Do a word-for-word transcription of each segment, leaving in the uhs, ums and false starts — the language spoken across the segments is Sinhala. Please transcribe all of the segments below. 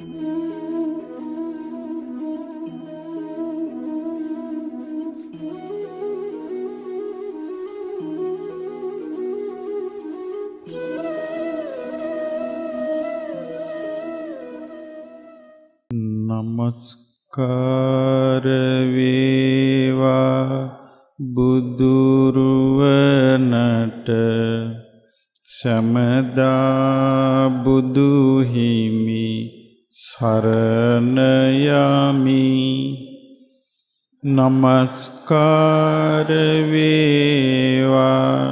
නමස්කාර වේවා බුදුරුවනට සමදා බුදු හිමි සරණ යමි. නමස්කාර වේවා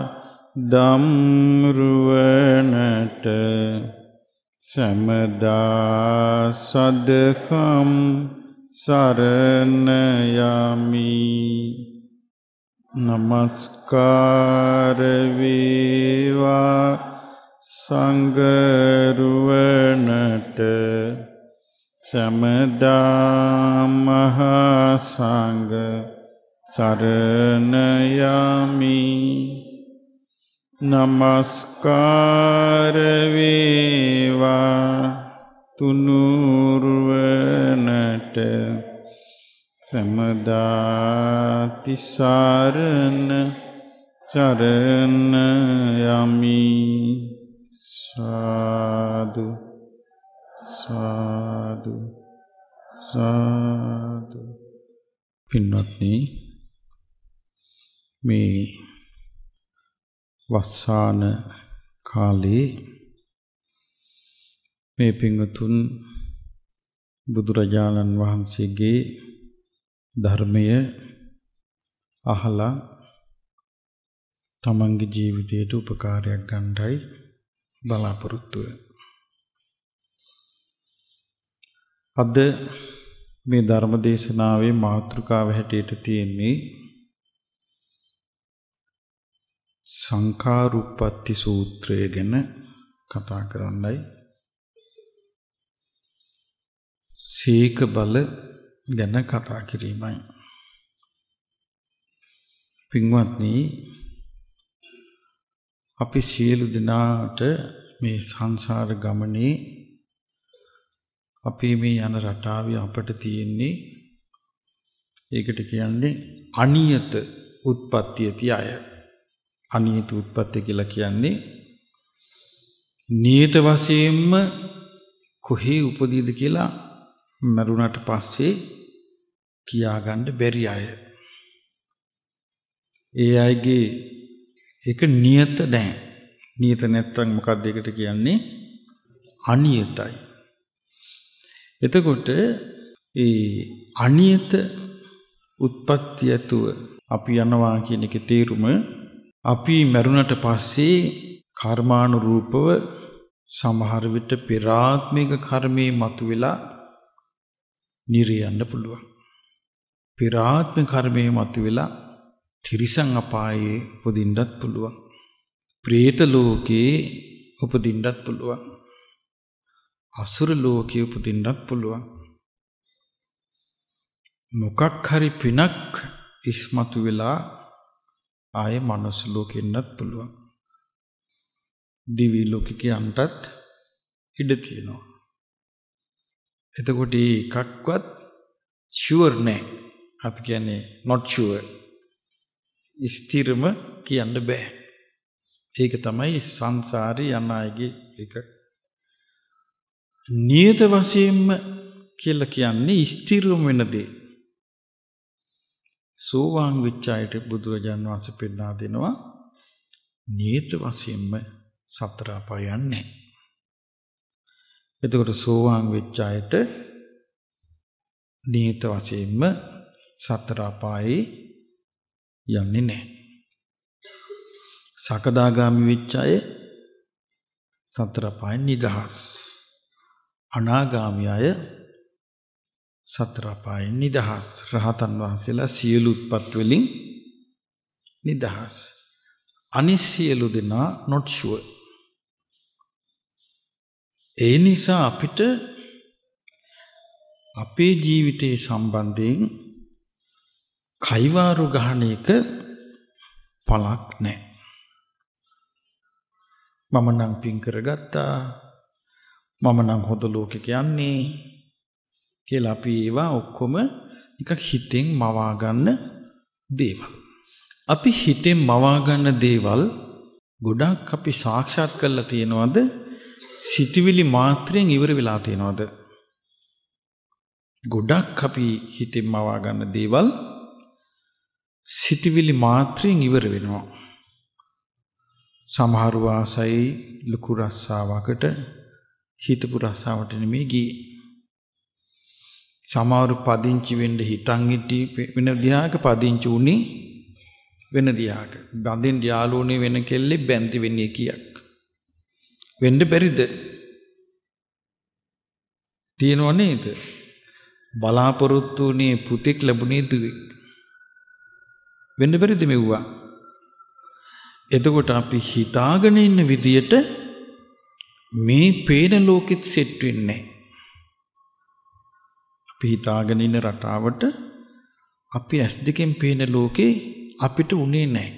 ධම්රුවනට සමදා සදහම් සරණ යමි. නමස්කාර වේවා සංඝරුවනට සමදා මහා සංඝ සරණ යමි. නමස්කාර වේවා තුනුරුවනට සමදා තිසරණ සරණ යමි. සාදු සාදු සාදු. පින්වත්නි, මේ වස්සාන කාලේ මේ පින්වතුන් බුදුරජාණන් වහන්සේගේ ධර්මය අහලා තමන්ගේ ජීවිතයට උපකාරයක් ගන්නයි බලාපොරොත්තු වෙන්නේ. අද මේ ධර්ම දේශනාවේ මාතෘකාව හැටියට තියෙන්නේ සංඛාරුප්පත්ති සූත්‍රය ගැන කතා කරන්නයි. සීක බල ගැන කතා කිරීමයි. පින්වත්නි, අපි සියලු දෙනාට මේ සංසාර ගමනේ අපි මේ යන රටාවේ අපට තියෙන්නේ, ඒකට කියන්නේ අනියත උත්පත්තිය තියය. අනියත උත්පත්තිය කියලා කියන්නේ නියත වශයෙන්ම කොහේ උපදීද කියලා මරුණට පස්සේ කියාගන්න බැරි අය. ඒ අයගේ ඒක නියත නැහැ. නියත නැත්තම් මොකක්ද ඒකට කියන්නේ? අනියතයි. එතකොට ඒ අනියත උත්පත්තිය තුව අපි යනවා කියන එකේ තේරුම, අපි මරුණට පස්සේ කර්මානුරූපව සමහර විට පෙරාත්මික කර්මයේ මතුවලා නිරේ යන්න පුළුවන්. පෙරාත්මික කර්මයේ මතුවලා තිරිසන් අපායේ උපදින්නත් පුළුවන්. പ്രേත ලෝකේ උපදින්නත් පුළුවන්. අසුර ලෝකේ උපදින්නත් පුළුවන්. මොකක් හරි පිනක් ඉස්මතු වෙලා ආයේ මනුස්ස ලෝකෙන්නත් පුළුවන්. දිවි ලෝකෙක යන්නත් ඉඩ තියෙනවා. එතකොට එකක්වත් ෂුවර් නෑ. අපි කියන්නේ not sure. ස්ථිරම කියන්න බෑ. ඒක තමයි සංසාරේ යන අයගේ එක. නියත වශයෙන්ම කියලා කියන්නේ ස්ථිරම වෙන දේ. සෝවාන් වෙච්ච අයට බුදුරජාණන් වහන්සේ පෙන්වා දෙනවා නියත වශයෙන්ම සතර අපාය යන්නේ. එතකොට සෝවාන් වෙච්ච අයට නියත වශයෙන්ම සතර අපායේ යන්නේ නැහැ. සකදාගාමි වෙච්ච අය සතර අපායෙන් නිදහස්. අනාගාමී අය සතර අපායෙන් නිදහස්. රහතන් වහන්සේලා සියලු උත්පත් වලින් නිදහස්. අනිත් සියලු දෙනා not sure. ඒ නිසා අපිට අපේ ජීවිතයේ සම්බන්ධයෙන් කයිවාරු ගහන එක පළක් නැහැ. මම නම් පින් කරගත්තා, මම නම් හොඳ ලෝකෙක යන්නේ කියලා අපි ඒවා ඔක්කොම නිකන් හිතෙන් මවා ගන්න දේවල්. අපි හිතෙන් මවා ගන්න දේවල් ගොඩක් අපි සාක්ෂාත් කරලා තියෙනවද? සිතවිලි මාත්‍රයෙන් ඉවර වෙලා තියෙනවද? ගොඩක් අපි හිතෙන් මවා ගන්න දේවල් සිතවිලි මාත්‍රයෙන් ඉවර වෙනවා. සමහර වාසයි ලොකු රස්සාවකට හිතපු රස්සාවට නෙමෙයි ගියේ. සමහර පදිංචි වෙන්න හිතන් හිටි වෙන දිහාක පදිංචි උනේ වෙන දිහාක. බඳින් යාළුවනේ වෙන කෙල්ලේ බැන්ති වෙන්නේ කියක්. වෙන්න බැරිද? තියෙනව නේද? බලාපොරොත්තු වුණේ පුතෙක් ලැබුණේ දුවේ. වෙන්න බැරිද මෙව්වා? එතකොට අපි හිතාගෙන ඉන්න විදියට මේ පේන ලෝකෙත් සෙට් වෙන්නේ. අපි හිතාගෙන ඉන්න රටාවට අපි ඇස් දෙකෙන් පේන ලෝකේ අපිට උනේ නැහැ.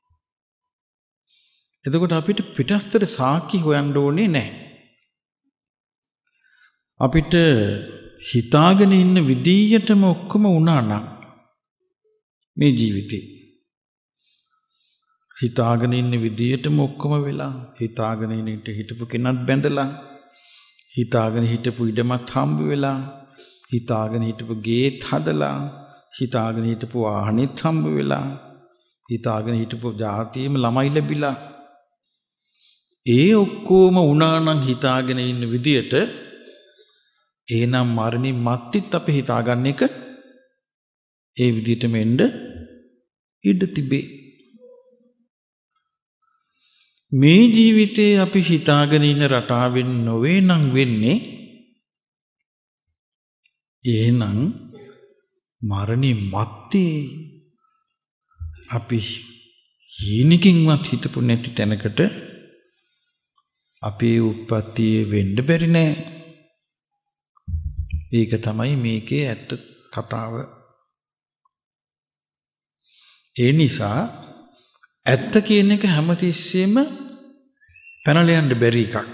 එතකොට අපිට පිටස්තර සාක්ෂි හොයන්න ඕනේ නැහැ. අපිට හිතාගෙන ඉන්න විදියටම ඔක්කොම වුණා නම් මේ ජීවිතේ හිතාගෙන ඉන්න විදියටම ඔක්කොම වෙලා හිතාගෙන ඉන්නට හිටපු කෙනත් බැඳලා හිතාගෙන හිටපු ඉඩමත් හම්බ වෙලා හිතාගෙන හිටපු ගේත් හදලා හිතාගෙන හිටපු වාහනෙත් හම්බ වෙලා හිතාගෙන හිටපු ජාතියෙම ළමයි ලැබිලා ඒ ඔක්කොම වුණා නම් හිතාගෙන ඉන්න විදියට එහෙනම් මරණින් මත්තිත් අපි හිතාගන්න එක ඒ විදිහටම එන්න ඉඩ තිබේ. මේ ජීවිතේ අපි හිතාගෙන ඉන්න රටාවෙන් නොවේ නම් වෙන්නේ එහෙනම් මරණින් මත්තේ අපි හීනකින්වත් හිතපු නැති තැනකට අපේ උප්පත්තිය වෙන්න බැරි නෑ. ඒක තමයි මේකේ ඇත්ත කතාව. ඒ නිසා ඇත්ත කියන එක හැමතිස්සෙම පැනලා යන්න බැරි එකක්.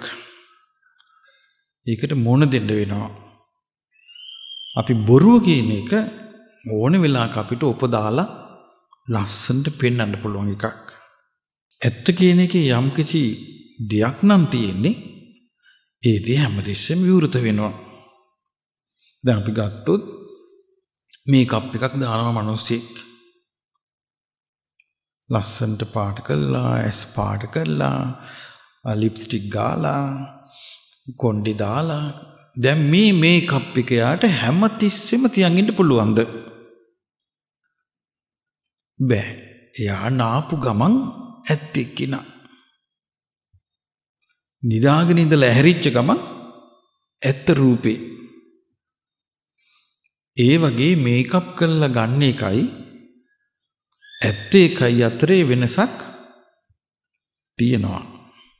ඒකට මොන දෙන්න වෙනවා. අපි බොරුව කියන එක ඕන වෙලාවක අපිට උපදාලා ලස්සනට පෙන්වන්න පුළුවන් එකක්. ඇත්ත කියන එකේ යම්කිසි දෙයක් නම් තියෙන්නේ ඒ දේ හැමතිස්සෙම විවෘත වෙනවා. දැන් අපි ගත්තොත් මේ කප් එකක් දානවා මිනිස්සෙක්. ලස්සනට පාට කළා, ඇස් පාට කළා, ලිප්ස්ටික් ගාලා, කොණ්ඩේ දාලා. දැන් මේ මේ කප් එක යාට හැමතිස්සෙම තියන් ඉන්න පුළුවන්ද? බෑ. එයා නාපු ගමන් ඇත්තෙක් කිනා. නිදාගෙන ඉඳලා ඇහැරිච්ච ගමන් ඇත්ත රූපේ. ඒ වගේ මේකප් කරලා ගන්න එකයි ඇත්ත එකයි අතරේ වෙනසක් තියෙනවා.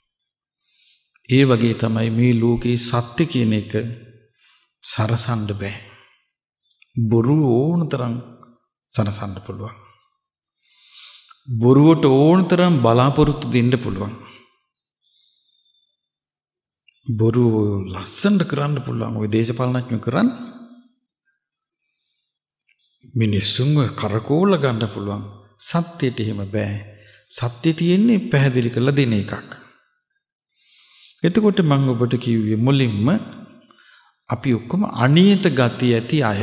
ඒ වගේ තමයි මේ ලෝකේ සත්‍ය කියන එක සරසන්න බෑ. බොරු ඕන තරම් සරසන්න පුළුවන්. බොරුවට ඕන තරම් බලාපොරොත්තු දෙන්න පුළුවන්. බොරු ලස්සනට කරන්න පුළුවන්. ඔය දේශපාලනඥයෝ කරන්නේ මිනිස්සුන්ව කරකෝල ගන්න පුළුවන්. සත්‍යයට එහෙම බෑ. සත්‍ය තියෙන්නේ පැහැදිලි කරලා දෙන එකක්. එතකොට මම ඔබට කිව්වේ මුලින්ම අපි ඔක්කොම අනියත ගති ඇති අය.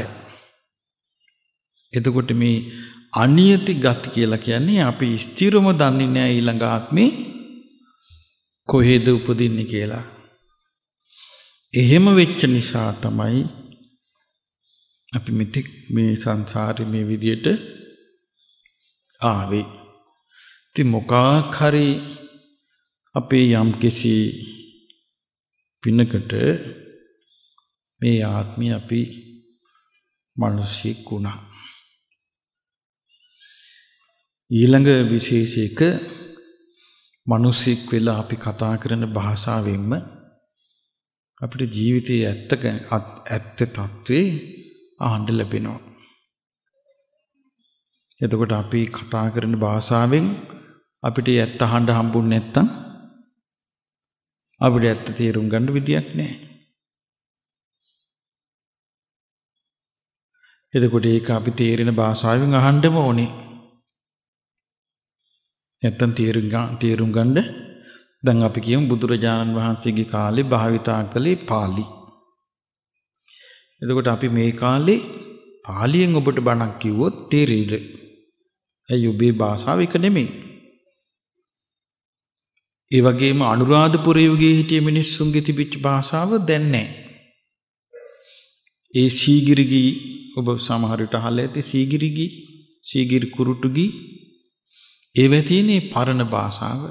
එතකොට මේ අනියති ගති කියලා කියන්නේ අපි ස්ථිරම දන්නේ නැහැ ඊළඟ ආත්මේ කොහෙද උපදින්නේ කියලා. එහෙම වෙච්ච නිසා තමයි අපි මෙතෙක් මේ සංසාරේ මේ විදියට ආවේ. ඉතින් මොකක් හරි අපේ යම් කිසි පිනකට මේ ආත්මය අපි මිනිසෙක් වුණා. ඊළඟ විශේෂයක මිනිසෙක් වෙලා අපි කතා කරන භාෂාවෙන්ම අපිට ජීවිතයේ ඇත්ත ඇත්ත තත්ත්වේ අහන්න ලැබෙනවා. එතකොට අපි කතා කරන භාෂාවෙන් අපිට ඇත්ත අහන්න හම්බුනේ නැත්තම් අපිට ඇත්ත තේරුම් ගන්න විදියක් නැහැ. එතකොට ඒක අපි තේරෙන භාෂාවෙන් අහන්නම ඕනේ. නැත්තම් තේරුම් තේරුම් ගන්න දැන් අපි කියමු බුදුරජාණන් වහන්සේගේ කාලේ භාවිතා කළේ පාලි. එතකොට අපි මේ කාලේ පාලියෙන් ඔබට බණක් කිව්වොත් තේරෙයිද? ඇයි ඔබේ භාෂාව එක නෙමෙයි. ඒ වගේම අනුරාධපුර යුගයේ හිටිය මිනිස්සුන්ගේ තිබිච්ච භාෂාව දැන් නැහැ. ඒ සීගිරිගී ඔබ සමහර විට අහලා ඇති සීගිරිගී, සීගිරි කුරුටුගී ඒවා තියෙන්නේ පරණ භාෂාව.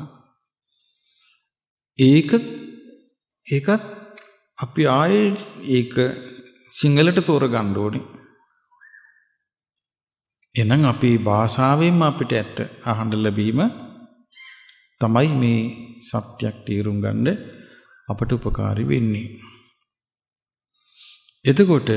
ඒක ඒකත් අපි ආයේ ඒක සිංහලට තෝරගන්න ඕනේ. එහෙනම් අපේ භාෂාවෙන්ම අපිට ඇත්ත අහන්න ලැබීම තමයි මේ සත්‍යයක් තේරුම් ගන්න අපට උපකාරී වෙන්නේ. එතකොට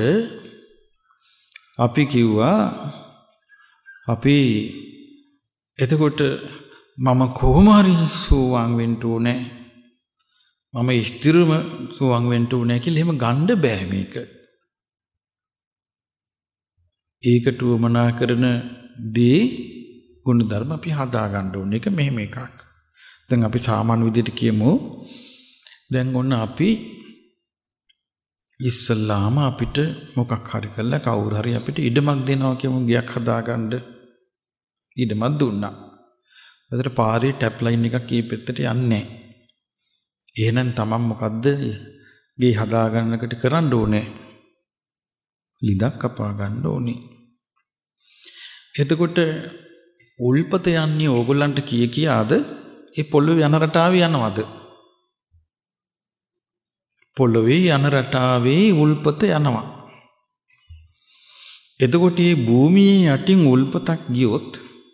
අපි කිව්වා අපි එතකොට මම කොහොම හරි සෝවාන් වෙන්න ඕනේ. මම ස්ථිරම සෝවාන් වෙන්න ඕනේ කියලා එහෙම ගන්න බෑ මේක. ඒකට උවමනා කරන දේ ගුණධර්ම අපි හදා ගන්න ඕනේ. ඒක මෙහෙම එකක්. දැන් අපි සාමාන්‍ය විදිහට කියමු. දැන් ඔන්න අපි ඉස්සල්ලාම අපිට මොකක් හරි කළා කවුරු හරි අපිට ඉඩමක් දෙනවා කියමු ගයක් හදාගන්න. ඉඩමක් දුන්නා. ඒතර පාරේ ටැප් ලයින් එකක් ඒ පැත්තට යන්නේ නැහැ. එහෙනම් තමන් මොකද්ද ගේ හදාගන්නකට කරන්න ඕනේ? ලිදක් කපා ගන්න ඕනේ. එතකොට උල්පත යන්නේ ඕගොල්ලන්ට කී කියාද ඒ පොළොවේ යන රටාවේ යනවද? පොළොවේ යන රටාවේ උල්පත යනවා. එතකොට මේ භූමියේ යටින් උල්පතක් ගියොත්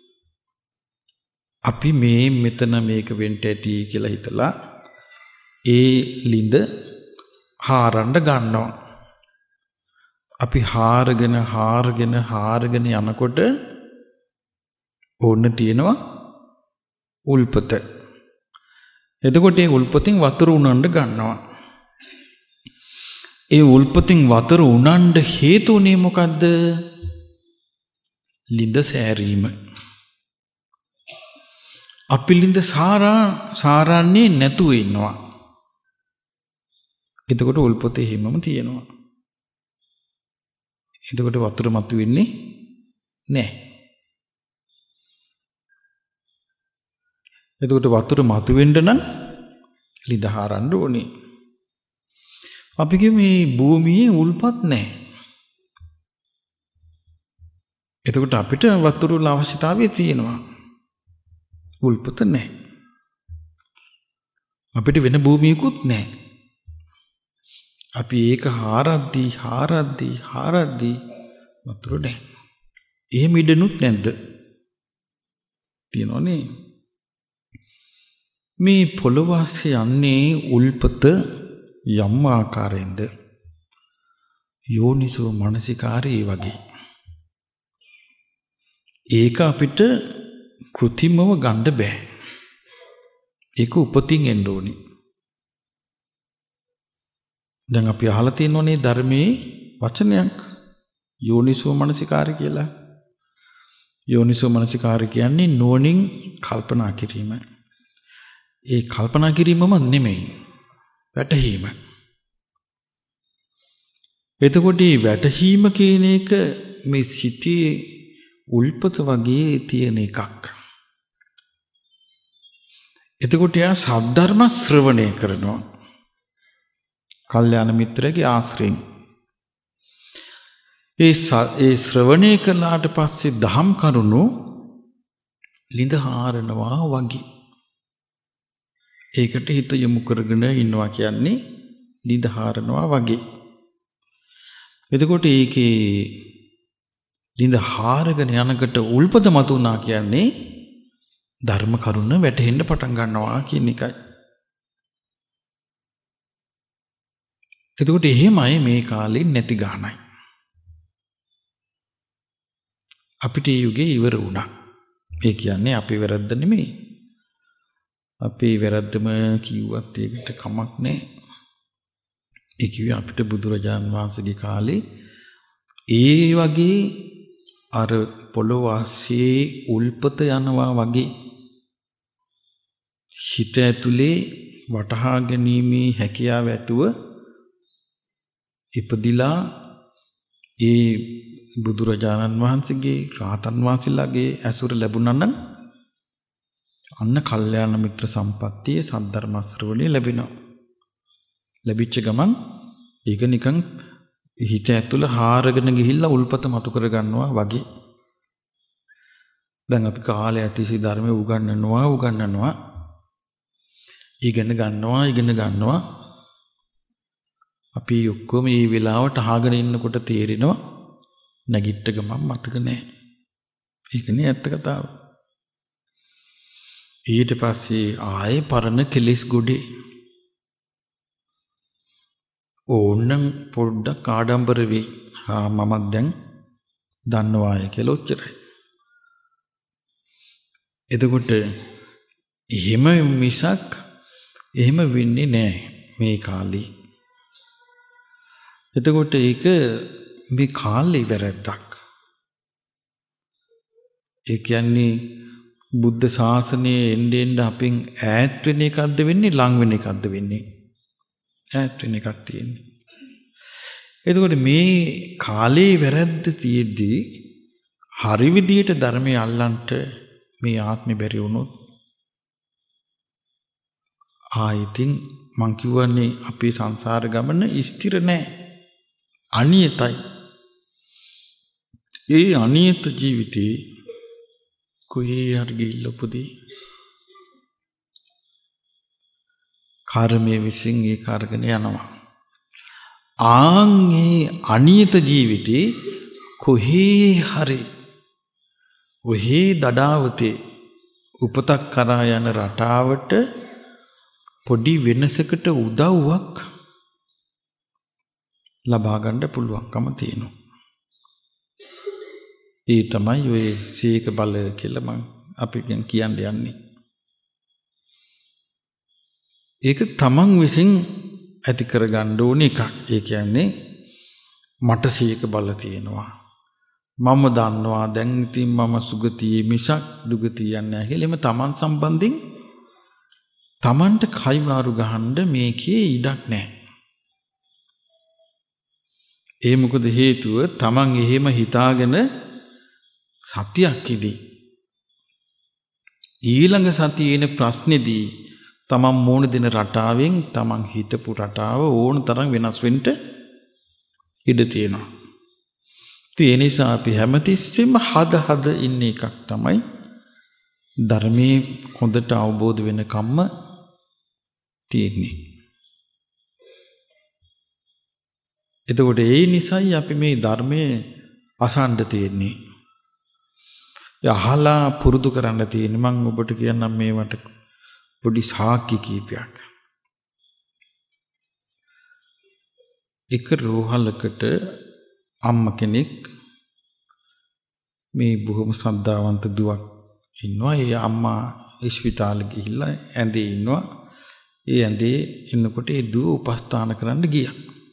අපි මේ මෙතන මේක වෙන්න ඇති කියලා හිතලා ඒ ලිඳ හාරන්න ගන්නවා. අපි හාරගෙන හාරගෙන හාරගෙන යනකොට ඕන්න තියෙනවා උල්පත. එතකොට ඒ උල්පතින් වතුර උනන්න ගන්නවා. ඒ උල්පතින් වතුර උනන්න හේතු උනේ මොකද්ද? ලිඳ සෑරීම. අපි ලිඳ සාරා සාරන්නේ නැතුව ඉන්නවා. එතකොට උල්පතේ හිමම තියෙනවා. එතකොට වතුර මතුවෙන්නේ නැහැ. එතකොට වතුර මතුවෙන්න නම් ලිඳ හරන්න ඕනේ. අපි කිය මේ භූමියේ උල්පත් නැහැ. එතකොට අපිට වතුර වල අවශ්‍යතාවය තියෙනවා. උල්පත නැහැ. අපිට වෙන භූමියකුත් නැහැ. අපි ඒක හාරද්දී හාරද්දී හාරද්දී වතුර නැහැ. එහෙම ඉඩනුත් නැද්ද? තියෙනවනේ. මේ පොළොව ආසේ යන්නේ උල්පත යම් ආකාරයෙන්ද යෝනිසෝ මනසිකාරී වගේ. ඒක අපිට කෘතිමව ගන්න බෑ. ඒක උපතින් එන්න ඕනේ. දැන් අපි අහලා තියෙනෝනේ ධර්මයේ වචනයක් යෝනිසෝ මනසිකාරී කියලා. යෝනිසෝ මනසිකාරී කියන්නේ නුවණින් කල්පනා කිරීම. ඒ කල්පනා කිරීමම නෙමෙයි වැටහීම. එතකොට මේ වැටහීම කියන එක මේ සිටී උල්පත වගේ තියෙන එකක්. එතකොට යා සද්ධර්ම ශ්‍රවණය කරනවා. කල්යාණ මිත්‍රගේ ආශ්‍රයෙන්. ඒ ඒ ශ්‍රවණය කළාට පස්සේ දහම් කරුණු ලිඳ හාරනවා වගේ. ඒකට හිත යොමු කරගෙන ඉන්නවා කියන්නේ ලිඳ හාරනවා වගේ. එතකොට ඒකේ ලිඳ හාරගෙන යනකොට උල්පත මතුණා කියන්නේ ධර්ම කරුණ වැටහෙන්න පටන් ගන්නවා කියන එකයි. එතකොට එහෙමයි මේ කාලේ නැති ගානයි. අපිට යුගේ ඉවර වුණා. ඒ කියන්නේ අපේ වැරද්ද නෙමෙයි. අපේ වැරද්දම කිව්වත් ඒකට කමක් නැහැ. ඒ කිව්වේ අපිට බුදුරජාන් වහන්සේගේ කාලේ ඒ වගේ අර පොළොව ආසේ උල්පත යනවා වගේ හිත ඇතුලේ වටහා ගැනීමේ හැකියාව ඇතුව ඉපදිලා ඒ බුදුරජාණන් වහන්සේගේ රාතන් වහන්සේලාගේ ඇසුර ලැබුණා නම් අන්න කල්යාණ මිත්‍ර සම්පත්තිය සද්ධර්ම ශ්‍රවණය ලැබෙනවා. ලැබිච්ච ගමන් ඒක නිකන් හිත ඇතුළ හාරගෙන ගිහිල්ලා උල්පත මතු කර ගන්නවා වගේ. දැන් අපි කාලය ඇතිසි ධර්මයේ උගන්වනවා උගන්වනවා ඉගෙන ගන්නවා ඉගෙන ගන්නවා අපි ඔක්කොම මේ වෙලාවට අහගෙන ඉන්නකොට තේරෙනවා නැගිට ගමන් මතක නැහැ. ඒකනේ ඇත්ත කතාව. ඊට පස්සේ ආයේ පරණ කෙලෙස් ගොඩේ ඕනම් පොඩ්ඩක් ආඩම්බර වෙයි. ආ මම දැන් දන්නවාය කියලා ඔච්චරයි. එතකොට එහෙම මිසක් එහෙම වෙන්නේ නැහැ මේ කාලේ. එතකොට ඒක මේ කාලේ වැරද්දක්. ඒ කියන්නේ බුද්ධ ශාසනයේ එන්නේ එන්න අපෙන් ඈත් වෙන එකක්ද වෙන්නේ ලං වෙන එකක්ද වෙන්නේ? ඈත් වෙන එකක් තියෙන්නේ. එතකොට මේ කාලේ වැරද්ද තියෙද්දි හරි විදියට ධර්මය අල්ලන්ට මේ ආත්මෙ බැරි වුණොත් ආයිතින් මං කියවන්නේ අපේ සංසාර ගමන ස්ථිර නැහැ. අනියතයි. ඒ අනියත ජීවිතේ කොහේ හරි ගිහිල්ලා උපදී. කර්මයේ විසින් ඒ කාර්ගන යනවා. ආන්ගේ අනියත ජීවිතේ කොහේ හරි ඔහි දඩාවතේ උපතක් කරා යන රටාවට පොඩි වෙනසකට උදව්වක් ලබා ගන්න පුළුවන්කම තියෙනවා. ඒ තමයි ඔය සීක බල කියලා මම අපි කියන්න යන්නේ. ඒක තමන් විසින් ඇති කරගන්න ඕන එකක්. ඒ කියන්නේ මට සීක බල තියෙනවා. මම දන්නවා දැන් ඉතින් මම සුගතියේ මිසක් දුගතිය යන්නේ නැහැ කියලා. එimhe තමන් සම්බන්ධයෙන් තමන්ට කයිවාරු ගහන්න මේකේ ඉඩක් නැහැ. ඒ මොකද හේතුව තමන් එහෙම හිතාගෙන සතියක් ඉදී ඊළඟ සතියේන ප්‍රශ්නේදී තමන් මෝන දින රටාවෙන් තමන් හිතපු රටාව ඕන තරම් වෙනස් වෙන්න ඉඩ තියෙනවා. ඒ නිසා අපි හැමතිස්සෙම හද හද ඉන්න එකක් තමයි ධර්මයේ හොඳට අවබෝධ වෙන කම්ම තියෙන්නේ. එතකොට ඒ නිසායි අපි මේ ධර්මයේ අසන්න තියෙන්නේ. යහලා පුරුදු කරන්න තියෙන්නේ. මම ඔබට කියන්නම් මේවට පොඩි සාක්ෂි කීපයක්. එක රෝහලකට අම්ම කෙනෙක් මේ බොහොම ශ්‍රද්ධාවන්ත දුවක් ඉන්නවා. ඒ අම්මා ඉස්පිතාලෙ ගිහිල්ලා ඇඳේ ඉන්නවා. ඒ ඇඳේ ඉන්නකොට ඒ දුව උපස්ථාන කරන්න ගියා.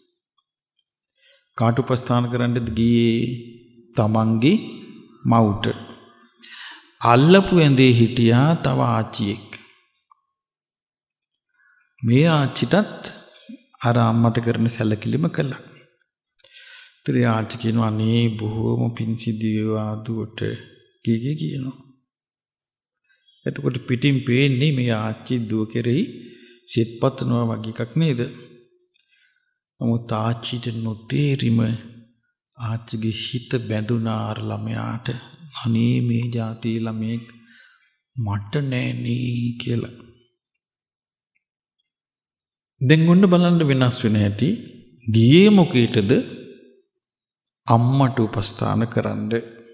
කාට උපස්ථාන කරන්නද ගියේ? තමන්ගේ මවුට. අල්ලපු ඇඳේ හිටියා තව ආච්චියෙක්. මේ ආච්චිටත් අර අම්මට කරන සැලකිලිම කළා. ඉතින් ආච්චි කියනවා අනේ බොහොම පිංසිදිවා දුවට කීකී කියනවා. එතකොට පිටින් පේන්නේ මේ ආච්චි දුව කෙරෙහි සිත්පත්නවා වගේ එකක් නේද? නමුත් ආච්චිට නොතේරිම ආච්චිගේ හිත බැඳුනා අර ළමයාට. අනේ මේ જાති ළමෙක් මට නෑනේ කියලා. දැන් ඔන්න බලන්න වෙනස් වෙන හැටි. ගියේ මොකේටද? අම්මට උපස්ථාන කරන්න.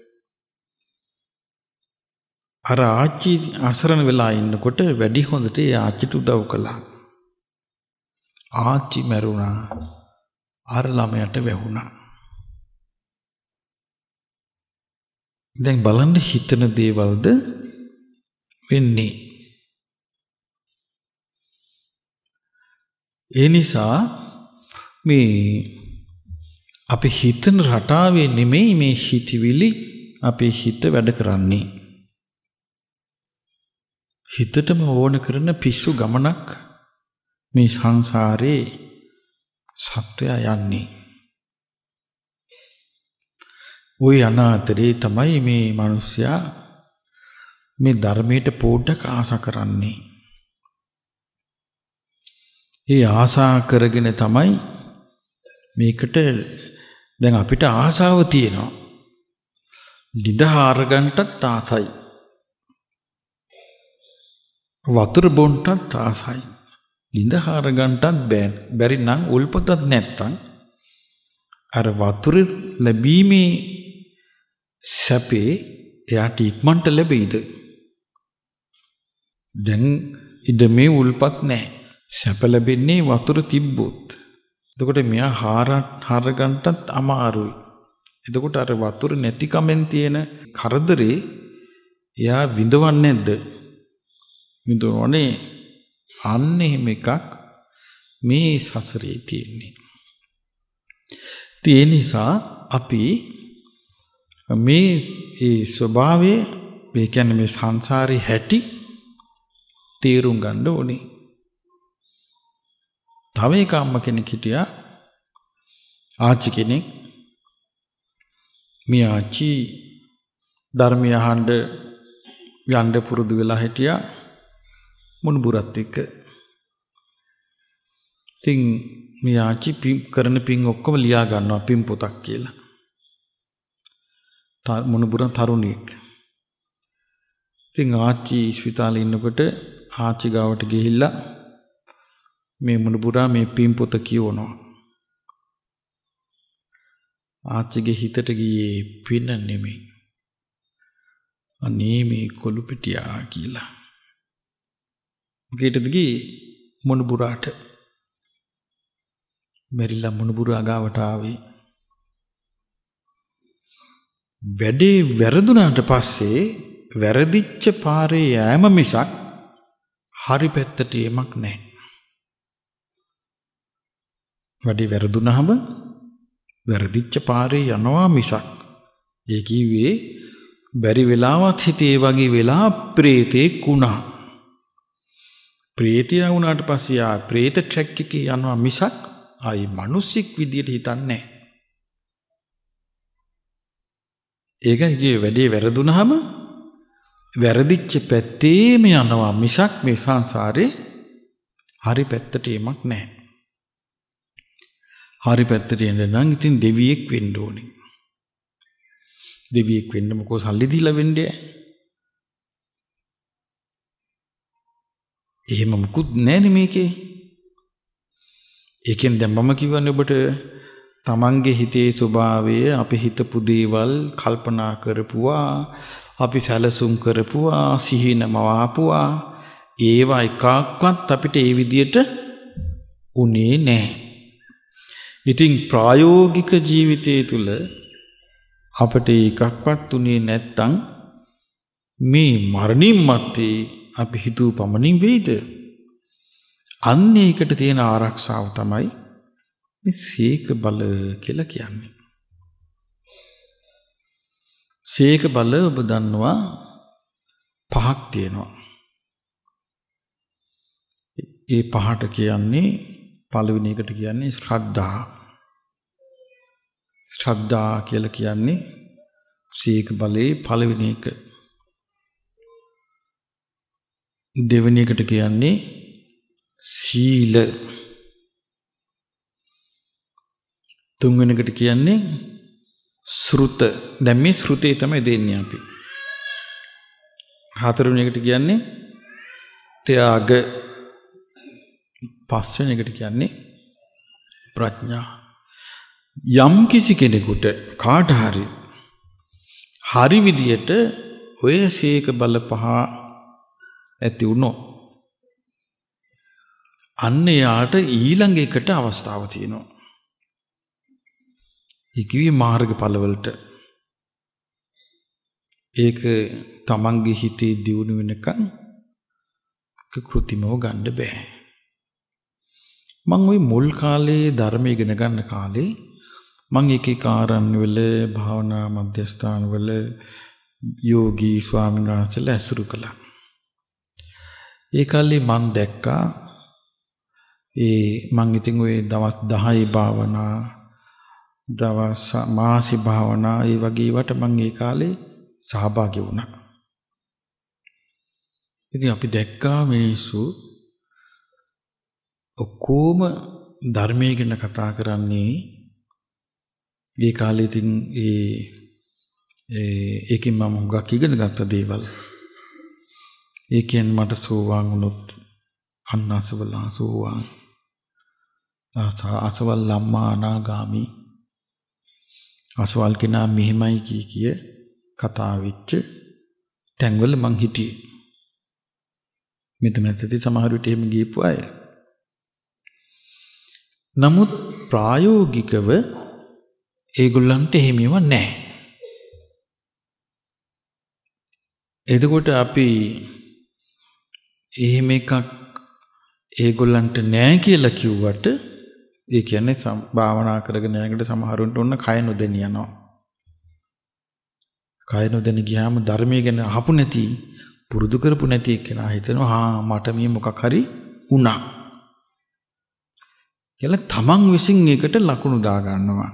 අර ආච්චි අසරණ වෙලා ඉන්නකොට වැඩි හොඳට ඒ ආච්චිට උදව් කළා. ආච්චි මැරුණා. අර ළමයට වැහුණා. දැන් බලන්න හිතන දේවල්ද වෙන්නේ. ඒ නිසා මේ අපි හිතන රටාවේ නෙමෙයි මේ හිතවිලි අපේ හිත වැඩ කරන්නේ. හිතටම ඕන කරන පිස්සු ගමනක් මේ සංසාරේ සත්වයා යන්නේ. ওই අනාතරේ තමයි මේ මිනිසයා මේ ධර්මයට පොඩ්ඩක් ආසා කරන්නේ. ඒ ආසා කරගෙන තමයි මේකට දැන් අපිට ආසාව තියෙනවා. ලිඳහාර ගන්නටත් ආසයි. වතුර බොන්නටත් ආසයි. ලිඳහාර ගන්නටත් බැරි නම් උල්පතක් නැත්තම් අර වතුර ලැබීමේ සැපේ එයාට ඉක්මනට ලැබෙයිද? දැන් ඉදමේ උල්පත් නැහැ. සැප ලැබෙන්නේ වතුර තිබ්බොත්. එතකොට මෙයා හාර හාර ගන්නටත් අමාරුයි. එතකොට අර වතුර නැති කමෙන් තියෙන කරදරේ එයා විඳවන්නේ නැද්ද? විඳවන්නේ. අන්න එහෙම එකක් මේ සසරේ තියෙන්නේ. ඒ නිසා අපි මේ ඒ ස්වභාවය මේ කියන්නේ මේ සංසාරේ හැටි තේරුම් ගන්න ඕනේ. තව එක අම්ම කෙනෙක් හිටියා ආච්චි කෙනෙක්. මේ ආච්චි ධර්මය අහන්න යන්න පුරුදු වෙලා හිටියා මුණුබුරත් එක්ක. ඉතින් මේ ආච්චි පින් කරන පින් ඔක්කොම ලියා ගන්නවා පින් පොතක් කියලා. මුණුබුරන් තරුණියෙක්. ඉතින් ආච්චි ස්පිතාලේ ඉන්නකොට ආච්චි ගාවට ගිහිල්ලා මේ මුණුබුරා මේ පින් පොත කියවනවා. ආච්චිගේ හිතට ගියේ පින නෙමෙයි. අනේ මේ කොළු පිටියා කියලා. මොකේටද ගියේ? මුණුබුරාට. මෙරිලා මුණුබුරා ගාවට ආවේ. වැඩේ වැරදුනාට පස්සේ වැරදිච්ච පාරේ යෑම මිසක් හරි පැත්තට යෑමක් නැහැ. වැඩේ වැරදුනහම වැරදිච්ච පාරේ යනවා මිසක් ඒ කිව්වේ බැරි වෙලාවත් හිතේ වගේ වෙලා ප්‍රේතෙක් වුණා. ප්‍රේතියා වුණාට පස්සේ ආ ප්‍රේත ට්‍රැක් එකේ යනවා මිසක් ආයි මිනිස්සෙක් විදියට හිතන්නේ නැහැ. ඒකයි කියේ වැඩේ වැරදුනහම වැරදිච්ච පැත්තේම යනවා මිසක් මේ සංසාරේ හරි පැත්තට යමක් නැහැ. හරි පැත්තට යන්න නම් ඉතින් දෙවියෙක් වෙන්න ඕනේ. දෙවියෙක් වෙන්න මොකෝ සල්ලි දීලා වෙන්නේ? එහෙම මුකුත් නැහැ මේකේ. ඒකෙන් දැන් මම කියවන්නේ ඔබට තමන්ගේ හිතේ ස්වභාවය අපි හිතපු දේවල් කල්පනා කරපුවා අපි සැලසුම් කරපුවා සිහිනම ආපුවා ඒවා එකක්වත් අපිට ඒ විදියට උනේ නැහැ. ඉතින් ප්‍රායෝගික ජීවිතය තුළ අපිට එකක්වත් උනේ නැත්තම් මේ මරණින් මත්තේ අපි හිතුව පමණින් වෙයිද? අන්න ඒකට තියෙන ආරක්ෂාව තමයි මේ සීක බල කියලා කියන්නේ. සීක බල ඔබ දන්නවා පහක් තියෙනවා. ඒ පහට කියන්නේ පළවෙනි එකට කියන්නේ ශ්‍රද්ධා. ශ්‍රද්ධා කියලා කියන්නේ සීක බලේ පළවෙනි එක. දෙවෙනි එකට කියන්නේ සීල. තුන්වෙනි එකට කියන්නේ ශ්‍රුත. දැන් මේ ශ්‍රුතේ තමයි දෙන්නේ අපි. හතරවෙනි එකට කියන්නේ ත්‍යාග. පස්වෙනි එකට කියන්නේ ප්‍රඥා. යම් කිසි කෙනෙකුට කාට හරි හරි විදියට ඔය සීක බල පහ ඇති වුණොත් අන්න යාට ඊළඟ එකට අවස්ථාව තියෙනවා. ඒ කිව්වේ මාර්ගඵලවලට. ඒක තමන්ගේ හිතේ දියුණු වෙනකන් කෘතිමව ගන්න බෑ. මම ওই මුල් කාලේ ධර්ම ඉගෙන ගන්න කාලේ මං එක එක ආරණ්‍යවල භාවනා මධ්‍යස්ථානවල යෝගී ස්වාමීන් වහන්සේලා ඇසුරු කළා. ඒ කාලේ මං දැක්කා ඒ මං ඉතින් ওই දවස් දහය භාවනා දවස් මාසි භාවනා ඒ වගේ වට මං ඒ කාලේ සහභාගී වුණා. ඉතින් අපි දැක්කා මිනිස්සු ඔක්කොම ධර්මයේ ගැන කතා කරන්නේ ඒ කාලේ ඉතින් ඒ ඒ ඒකෙන් මම හුඟක් ඉගෙන ගත්ත දේවල්. ඒ කියන්නේ මට සෝවාන් වුණොත් අන්න අසවල සෝවාන් අසවල් ලම්මා අනාගාමි අසවල් කෙනා මෙහෙමයි කී කිය කතා වෙච්ච තැන්වල මං හිටියේ. මෙතන ඇත්තටි සමහර විට එහෙම ගියපු අය. නමුත් ප්‍රායෝගිකව ඒගොල්ලන්ට එහෙමව නැහැ. එතකොට අපි එහෙම එකක් ඒගොල්ලන්ට නැහැ කියලා කිව්වට ඒ කියන්නේ භාවනා කරගෙන යනකොට සමහරුන්ට ඔන්න කය නොදෙන යනවා. කය නොදෙන ගියාම ධර්මයේ ගැන අහපු නැති පුරුදු කරපු නැති කෙනා හිතනවා හා මට මේ මොකක් හරි වුණා කියලා තමන් විසින් ඒකට ලකුණු දා ගන්නවා.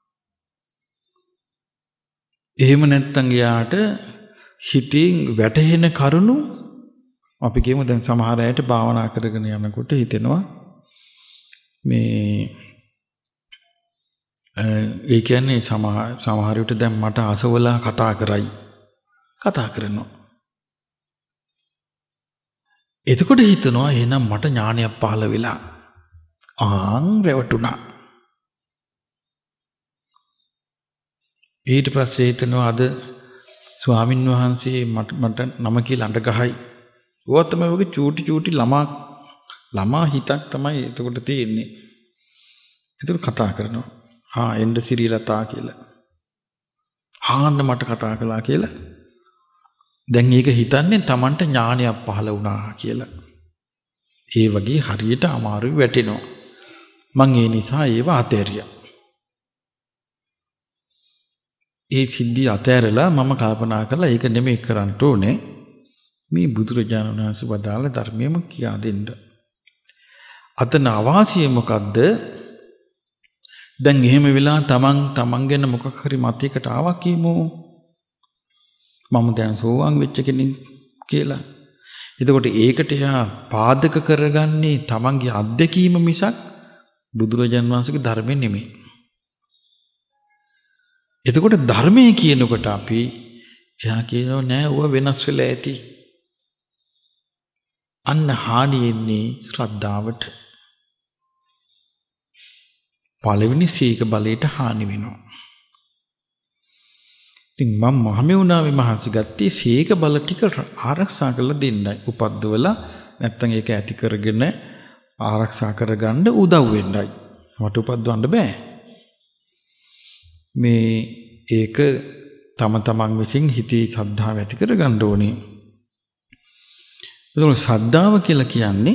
එහෙම නැත්නම් යාට හිතින් වැටහෙන කරුණු අපි කියමු දැන් සමහර අයට භාවනා කරගෙන යනකොට හිතෙනවා මේ ඒ කියන්නේ සමහර සමහර විට දැන් මට අසවලා කතා කරයි කතා කරනවා. එතකොට හිතනවා එහෙනම් මට ඥානයක් පහළ වෙලා ආන් රැවටුණා. ඊට පස්සේ හිතනවා අද ස්වාමින් වහන්සේ මට මට නම කියලා අඬ ගහයි. ඕවා තමයි වගේ චූටි චූටි ළමා ළමා හිතක් තමයි එතකොට තියෙන්නේ. එතකොට කතා කරනවා. ආ එන්න සිරිලතා කියලා. ආන්න මට කතා කළා කියලා. දැන් ඒක හිතන්නේ Tamanට ඥානයක් පහළ වුණා කියලා. ඒ වගේ හරියට අමාරුයි වැටෙනවා. මං ඒ නිසා ඒව අතෑරියා. ඒ සිද්ධිය අතෑරලා මම කල්පනා කළා ඒක නෙමෙයි කරන්න ඕනේ. මේ බුදුරජාණන් වහන්සේ වදාළ ධර්මයම කියා දෙන්න. අතන අවාසිය මොකද්ද? දැන් එහෙම වෙලා තමන් තමන් ගැන මොකක් හරි මතයකට ආවා කියමු. මම දැන් සෝවාන් වෙච්ච කෙනෙක් කියලා. එතකොට ඒකට එයා පාදක කරගන්නේ තමන්ගේ අත්දැකීම මිසක් බුදුරජාණන් වහන්සේගේ ධර්මය නෙමෙයි. එතකොට ධර්මයේ කියනකොට අපි එයා කියනවා නෑ ඌව වෙනස් වෙලා ඇති. අන්න හානියෙන්නේ ශ්‍රද්ධාවට. පළවෙනි සීක බලයට හානි වෙනවා. ඉතින් මම මහමෙවුනාවේ මහන්සි ගත්තේ සීක බල ටික ආරක්ෂා කරලා දෙන්නයි. උපද්දවලා නැත්තම් ඒක ඇති කරගෙන ආරක්ෂා කරගන්න උදව් වෙන්නයි. මට උපද්දවන්න බෑ. මේ ඒක තම තමන් විසින් හිතේ ශ්‍රද්ධාව ඇති කරගන්න ඕනේ. එතකොට ශ්‍රද්ධාව කියලා කියන්නේ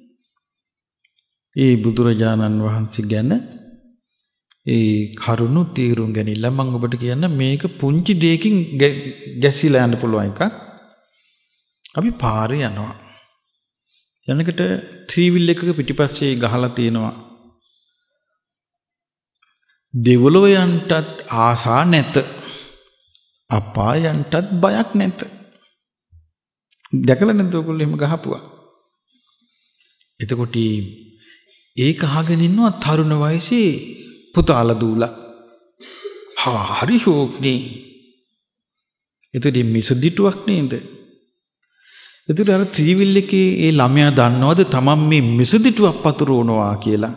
ඒ බුදුරජාණන් වහන්සේ ගැන ඒ කරුණු තීරුම් ගැනීම. මම ඔබට කියන්න මේක පුංචි දෙයකින් ගැසිලා යන්න පුළුවන් එකක්. අපි පාරේ යනවා. යනකොට ත්‍රිවිල් එකක පිටිපස්සේ ගහලා තියෙනවා දෙවොලව යන්ටත් ආසා නැත. අපායන්ටත් බයක් නැත. දැකලා නැද්ද ඔයගොල්ලෝ එහෙම ගහපුවා? එතකොට ඒක අහගෙන ඉන්නවා තරුණ වයසේ පුතාලා දූලා. හා හරි ෂෝක්නේ. එතකොට මිසදිටුවක් නේද? එතකොට අර ත්‍රිවිල් එකේ ඒ ළමයා දන්නවද තමන් මේ මිසදිටුවක් පතුරවනවා කියලා?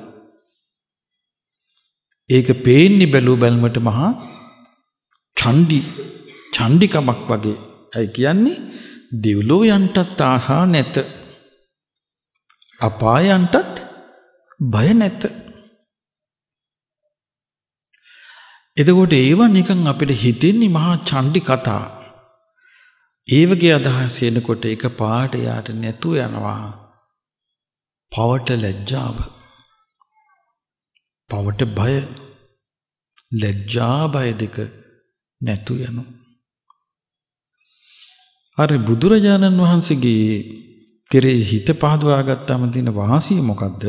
ඒක පේන්නේ බැලුව බැලමට මහා චණ්ඩි චණ්ඩිකමක් වගේ. ඒ කියන්නේ දෙව්ලොව යන්ටත් ආසා නැත. අපායන්ටත් බය නැත. එතකොට ඒව නිකන් අපිට හිතෙන්නේ මහා චණ්ඩි කතා. ඒ වගේ අදහස් එනකොට එක පාට යාට නැතුව යනවා. පවට ලැජ්ජාව. පවට බය. ලැජ්ජා බය දෙක නැතු යනවා. අර බුදුරජාණන් වහන්සේගේ කෙරේ හිත පහදවා ගත්තාම තියෙන වාසිය මොකද්ද?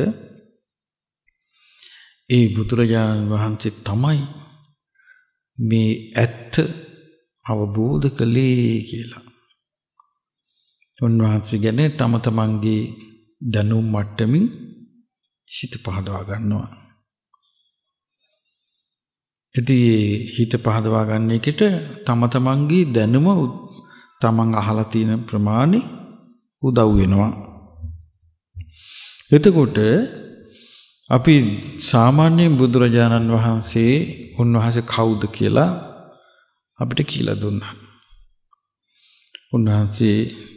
ඒ බුදුරජාණන් වහන්සේ තමයි මේ ඇත්ත අවබෝධ කළේ කියලා. උන්වහන්සේ ගැන තම තමන්ගේ දැනුම් මට්ටමින් හිත පහදවා ගන්නවා. ඉතින් හිත පහදවා ගන්න එකට තම තමන්ගේ දැනුම තමන් අහලා තියෙන ප්‍රමාණය උදව් වෙනවා. එතකොට අපි සාමාන්‍යයෙන් බුදුරජාණන් වහන්සේ උන්වහන්සේ කවුද කියලා අපිට කියලා දුන්නා. උන්වහන්සේ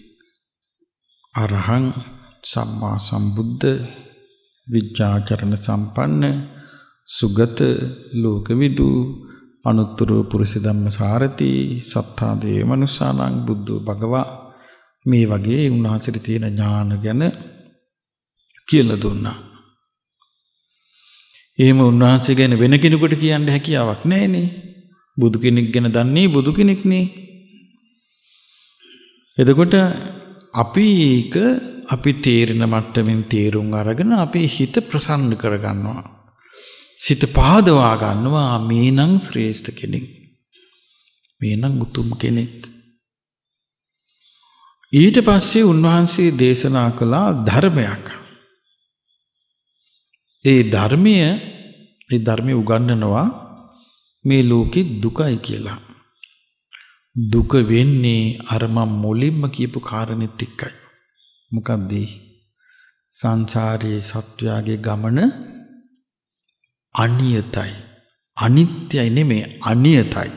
අරහං සම්මා සම්බුද්ධ විද්‍යාචරණ සම්පන්න සුගත ලෝකවිදු අනුත්තර පුරුෂ ධම්මසාරති සත්තා දේ මනුසානං බුද්ධ භගවා මේ වගේ උන්වහන්සේට තියෙන ඥාන ගැන කියලා දුන්නා. එහෙම උන්වහන්සේ ගැන වෙන කෙනෙකුට කියන්න හැකියාවක් නැහැනේ. බුදු කෙනෙක් ගැන දන්නේ බුදු කෙනෙක්නේ. එතකොට අපි ඒක අපි තේරෙන මට්ටමින් තේරුම් අරගෙන අපේ හිත ප්‍රසන්න කරගන්නවා. සිත පහදවා ගන්නවා මේ නම් ශ්‍රේෂ්ඨ කෙනෙක්. මේ නම් උතුම් කෙනෙක්. ඊට පස්සේ උන්වහන්සේ දේශනා කළා ධර්මයක්. ඒ ධර්මය ඒ ධර්මය උගන්වනවා මේ ලෝකෙ දුකයි කියලා. දුක වෙන්නේ අර මම මුලින්ම කියපු කාරණෙත් එක්කයි. මොකද්ද? සංසාරයේ සත්වයාගේ ගමන අනියතයි. අනිත්‍යයි නෙමෙයි අනියතයි.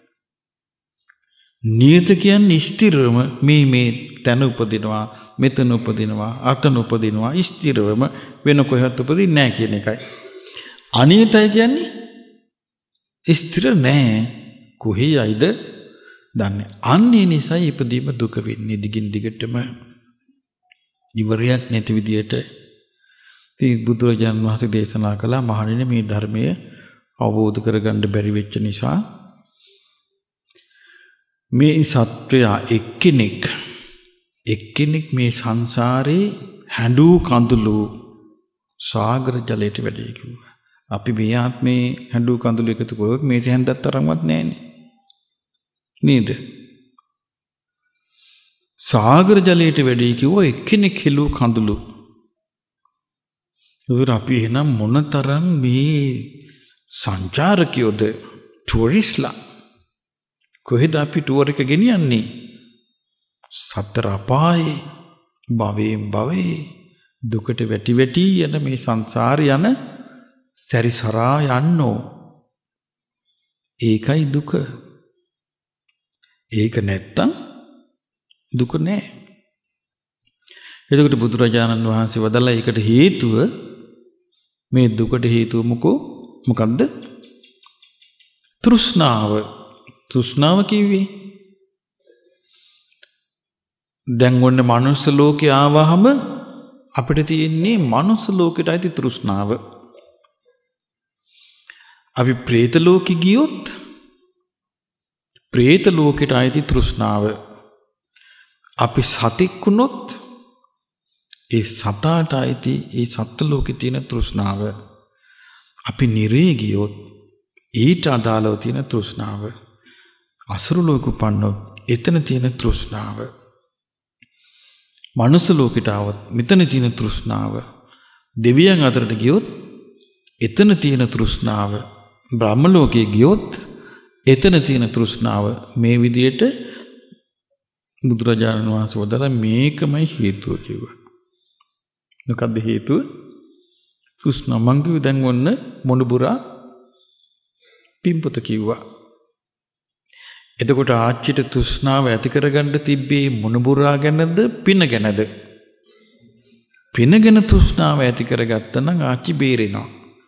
නියත කියන්නේ ස්ථිරවම මේ මේ තැන උපදිනවා, මෙතන උපදිනවා, අතන උපදිනවා, ස්ථිරවම වෙන කොහෙවත් උපදින්නේ නැහැ කියන එකයි. අනියතයි කියන්නේ ස්ථිර නැහැ. කොහේ යයිද දන්නේ. අන්නේ නිසා ඉපදීම දුක වෙන්නේ දිගින් දිගටම ඉවරයක් නැති විදියට. ඉතින් බුදුරජාණන් වහන්සේ දේශනා කළා මහණෙනි මේ ධර්මය අවබෝධ කරගන්න බැරි වෙච්ච නිසා මේ සත්වයා එක්කෙනෙක් එක්කෙනෙක් මේ සංසාරේ හැඬු කඳුළු සාගර ජලයට වැඩි කිව්වා. අපි මේ ආත්මේ හැඬු කඳුළු එකතු කරොත් මේ සෙන්දත් තරම්වත් නැහැනේ. නේද? සාගර ජලයට වැඩි කිව්වා එක්කෙනෙක් හෙළු කඳුළු. උදේ අපි එහෙනම් මොනතරම් මේ සංචාරකයෝද ටුරිස්ලා කොහෙද අපි ටුවර් එක ගෙනියන්නේ? සතර අපායේ භවයෙන් භවයේ දුකට වැටි වැටි යන මේ සංසාරය යන සැරිසරා යන්නෝ. ඒකයි දුක. ඒක නැත්තම් දුක නෑ. එතකොට බුදුරජාණන් වහන්සේ වදාළා ඒකට හේතුව මේ දුකට හේතුව මොකෝ මොකද්ද? තෘෂ්ණාව. තෘෂ්ණාව කිව්වේ දැන් ඔන්න මනුස්ස ලෝකේ ආවහම අපිට තියෙන්නේ මනුස්ස ලෝකෙට අයිති තෘෂ්ණාව. අපි പ്രേත ලෝකෙ ගියොත් പ്രേත ලෝකෙට අයිති තෘෂ්ණාව. අපි සතෙක් වුණොත් ඒ සතාට අයිති ඒ සත්ත්ව ලෝකේ තියෙන තෘෂ්ණාව. අපි නිරේ ගියොත් ඊට අදාළව තියෙන තෘෂ්ණාව. අසුරු ලෝක උපන්නොත් එතන තියෙන තෘෂ්ණාව. මනුස්ස ලෝකයට આવොත් මෙතන තියෙන තෘෂ්ණාව. දෙවියන් අතරට ගියොත් එතන තියෙන තෘෂ්ණාව. බ්‍රහ්ම ලෝකයේ ගියොත් එතන තියෙන තෘෂ්ණාව. මේ විදියට බුදුරජාණන් වහන්සේ වදාළා මේකමයි හේතුව කිව්වා. මොකද්ද හේතුව? තෘෂ්ණාව. මං කිව්වේ දැන් ඔන්න මොනුබුරා පිම්පොත කිව්වා. එතකොට ආච්චිට තෘෂ්ණාව ඇති කරගන්න තිබ්බේ මොනුබුරා ගැනද පින ගැනද? පින ගැන තෘෂ්ණාව ඇති කරගත්තා නම් ආච්චි බේරෙනවා.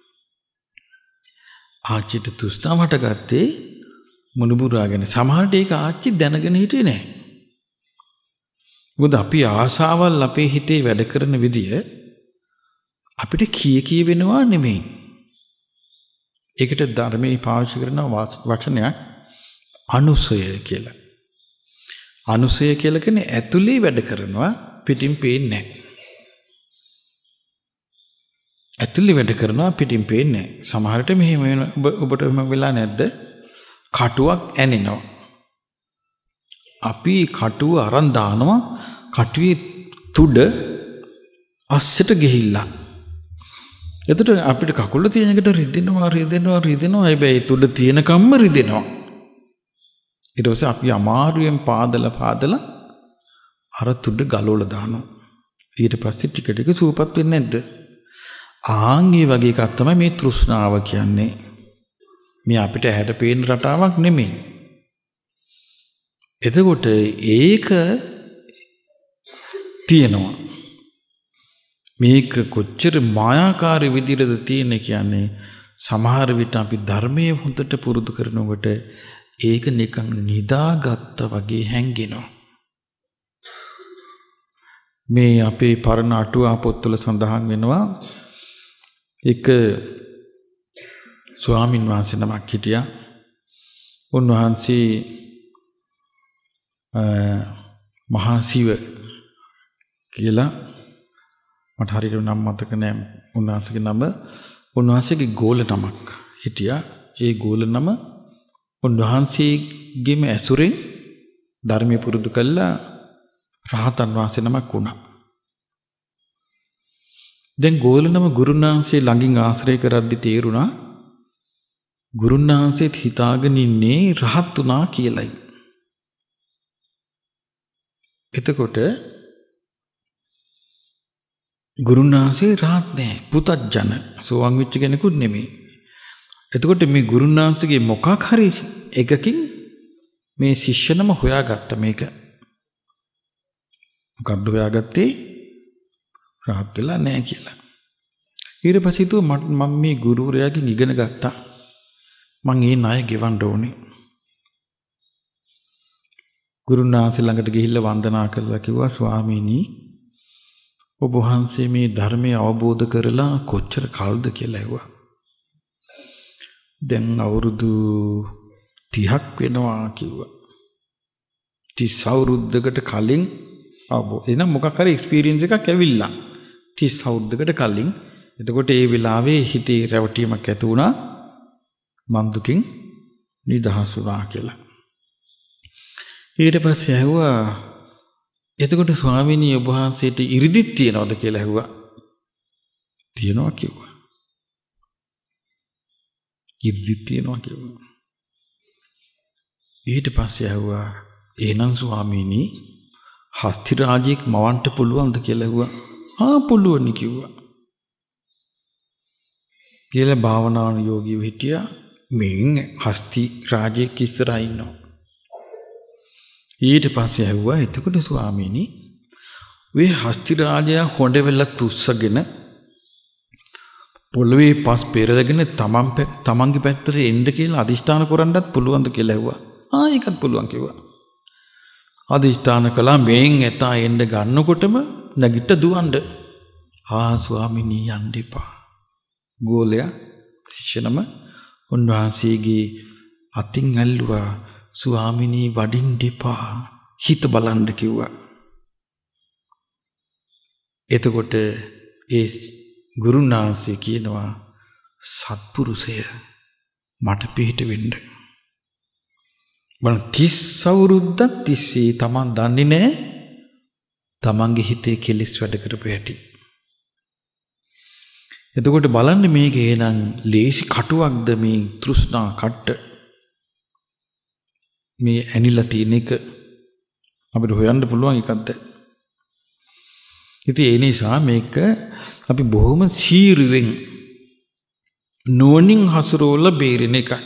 ආච්චිට තෘෂ්ණාව හටගත්තේ මොනුබුරා ගැන. සමහරට ඒක ආච්චි දැනගෙන හිටියේ නැහැ. මොකද අපි ආසාවල් අපේ හිතේ වැඩ කරන විදිය අපිට කී කී වෙනවා නෙමෙයි. ඒකට ධර්මයේ පාවිච්චි කරන වචනයක් අනුසය කියලා. අනුසය කියලා කියන්නේ ඇතුලේ වැඩ කරනවා පිටින් පේන්නේ නැහැ. ඇතුලේ වැඩ කරනවා පිටින් පේන්නේ නැහැ. සමහර විට මෙහෙම වෙන ඔබට වෙලා නැද්ද? කටුවක් ඇනෙනවා. අපි කටුව අරන් දානවා කටුවේ තුඩ අස්සට ගිහිල්ලා. එතකොට අපිට කකුල තියෙන එකට රිදෙනවා රිදෙනවා රිදෙනවා හැබැයි තුඩ තියෙනකම්ම රිදෙනවා. ඊට පස්සේ අපි අමාරුවෙන් පාදලා පාදලා අර තුඩ ගලවලා දානවා. ඊට පස්සේ ටික ටික සූපත් වෙන්නේ නැද්ද? ආන්ගේ වගේ එකක් තමයි මේ තෘෂ්ණාව කියන්නේ. මේ අපිට ඇහැට පේන රටාවක් නෙමෙයි. එතකොට ඒක තියෙනවා. මේක කොච්චර මායාකාරී විදිහටද තියෙන්නේ කියන්නේ සමහර විට අපි ධර්මයේ හොඳට පුරුදු කරනකොට ඒක නිකන් නිදාගත්ත වගේ හැංගෙනවා. මේ අපේ පරණ අටුවා පොත්වල සඳහන් වෙනවා එක ස්වාමින් වහන්සේ නමක් හිටියා. උන්වහන්සේ මහා සිව කියලා මට හරියට නම් මතක නෑ උන්වහන්සේගේ නම. උන්වහන්සේගේ ගෝල නමක් හිටියා. ඒ ගෝල නම උන්වහන්සේගේම ඇසුරෙන් ධර්මයේ පුරුදු කළා රහතන් වහන්සේ නමක් වුණා. දැන් ගෝල නම ගුරුනාංශේ ළඟින් ආශ්‍රය කරද්දි තේරුණා ගුරුනාංශෙත් හිතාගෙන ඉන්නේ රහත් වුණා කියලයි. එතකොට ගුරුනාංශේ රහත් නෑ පුතත්ජන සෝවාන් වෙච්ච කෙනෙකුත් නෙමෙයි. එතකොට මේ ගුරුනාංශගේ මොකක් හරි එකකින් මේ ශිෂ්‍යනම හොයාගත්ත මේක. මොකද්ද හොයාගත්තේ? රහත් වෙලා නැහැ කියලා. ඊට පස්සේ තු මම මේ ගුරුවරයාගෙන් ඉගෙන ගත්තා. මං ඒ ණය ගෙවන්න ඕනේ. ගුරුනාථ ළඟට ගිහිල්ලා වන්දනා කළා කිව්වා ස්වාමීනි ඔබ වහන්සේ මේ ධර්මය අවබෝධ කරලා කොච්චර කල්ද කියලා ඇහුවා. දැන් අවුරුදු තිහක් වෙනවා කිව්වා. තිස් අවුරුද්දකට කලින් අවබෝධ එන මොකක් හරි එක්ස්පීරියන්ස් එකක් ඇවිල්ලා. තිස් අවුරුද්දකට කලින්. එතකොට ඒ වෙලාවේ හිතේ රැවටීමක් ඇති වුණා. මන් දුකින් නිදහස් වුණා කියලා. ඊට පස්සේ ඇහුවා එතකොට ස්වාමීනි ඔබ වහන්සේට ඉරිදිත් තියනවද කියලා ඇහුවා. තියනවා කිව්වා. ඉරිදිත් තියනවා කිව්වා. ඊට පස්සේ ඇහුවා එහෙනම් ස්වාමීනි හස්ති රාජෙක් මවන්න පුළුවන්ද කියලා ඇහුවා. ආ පුළුවන් කිව්වා. කියලා භාවනාන යෝගීව හිටියා. මෙන් හස්ති රාජෙක් ඉස්සරහා ඉන්නවා. ඊට පස්සේ ඇහුවා එතකොට ස්වාමීනි ඔය හස්ති රාජයා හොඬ වෙල තුස්සගෙන පොළවේ පස් පෙරලගෙන තමන් තමන්ගේ පැත්තට එන්න කියලා අදිෂ්ඨාන කරන්නත් පුළුවන්ද කියලා ඇහුවා. ආ ඒකත් පුළුවන් කිව්වා. අදිෂ්ඨාන කළා මෙන් එතා එන්න ගන්නකොටම නැගිට දුවන්න. ආ ස්වාමීනි යන්න එපා. ගෝලයා ශිෂ්‍යනම උන්වහන්සේගේ අතින් ඇල්ලුවා ස්වාමීනි වඩින්න එපා හිත බලන්න කිව්වා. එතකොට ඒ ගුරුනාංශේ කියනවා සත්පුරුෂය මට පිහිට වෙන්න. බලන්න තිස් අවුරුද්දක් තිස්සේ Taman දන්නේ නැහැ තමන්ගේ හිතේ කෙලෙස් වැඩ කරපු හැටි. එතකොට බලන්න මේක එනං ලේසි කටුවක්ද මේ තෘෂ්ණා කට්ට මේ ඇනිලා තියෙන එක අපිට හොයන්න පුළුවන් එකක්ද? ඉතින් ඒ නිසා මේක අපි බොහොම සීරුවෙන් නුවණින් හසුරවලා බේරෙන එකයි.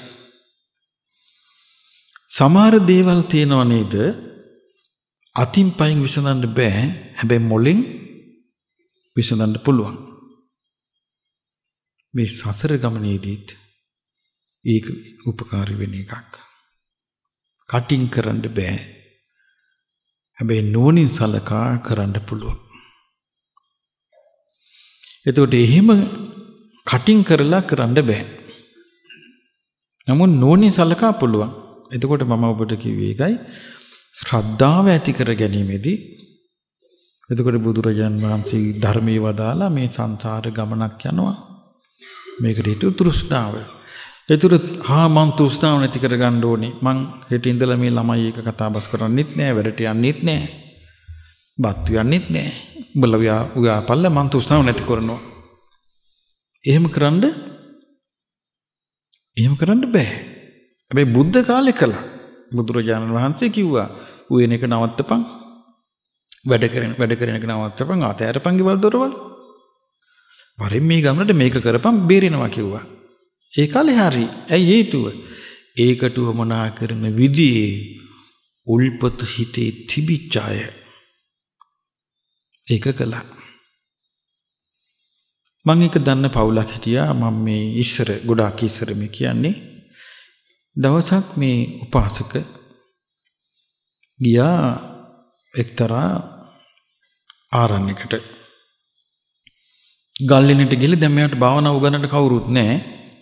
සමහර දේවල් තියෙනව නේද? අතින් පයින් විසඳන්න බෑ. හැබැයි මොලෙන් විසඳන්න පුළුවන්. මේ සසර ගමනේදීත් ඒක උපකාරී වෙන එකක්. කටින් කරන්න බෑ. හැබැයි නුවණින් සලකා කරන්න පුළුවන්. එතකොට එහෙම කටින් කරලා කරන්න බෑ. නමුත් නෝනින් සලකා පුළුවන්. එතකොට මම ඔබට කිව්වේ ඒකයි ශ්‍රද්ධාව ඇති කර ගැනීමේදී එතකොට බුදුරජාන් වහන්සේ ධර්මයේ වදාලා මේ සංසාර ගමනක් යනවා. මේකට හේතු තෘෂ්ණාව. ඒතර හා මං තෘෂ්ණාව නැති කර ගන්න ඕනේ. මං හෙට ඉඳලා මේ ළමයි එක කතා බස් කරන්නෙත් නෑ, වැඩට යන්නෙත් නෑ. බත් යන්නෙත් නෑ. උඹලා උයාපල්ල මං තෘෂ්ණාව නැති කරනවා. එහෙම කරන්න එහෙම කරන්න බෑ. හැබැයි බුද්ධ කාලේ කළා. බුදුරජාණන් වහන්සේ කිව්වා උයන එක නවත්තපන්. වැඩ කරන වැඩ කරන එක නවත්තපන්. ආතෑරපන් ගෙවල් දොරවල්. වරින් මේ ගමනට මේක කරපන් බේරෙනවා කිව්වා. ඒ කාලේ හරි. ඇයි හේතුව? ඒකට වමනා කරන විදිහේ උල්පත හිතේ තිබිච්ච අය ඒක කළා. මම එක දන්න පවුලක් හිටියා. මම මේ ඉස්සර ගොඩාක් ඉස්සර මේ කියන්නේ දවසක් මේ උපාසක ගියා එක්තරා ආරණ්‍යයකට. ගල්ලෙනට ගිහලා දැන් මෙයාට භාවනා උගන්නන්න කවුරුත් නැහැ.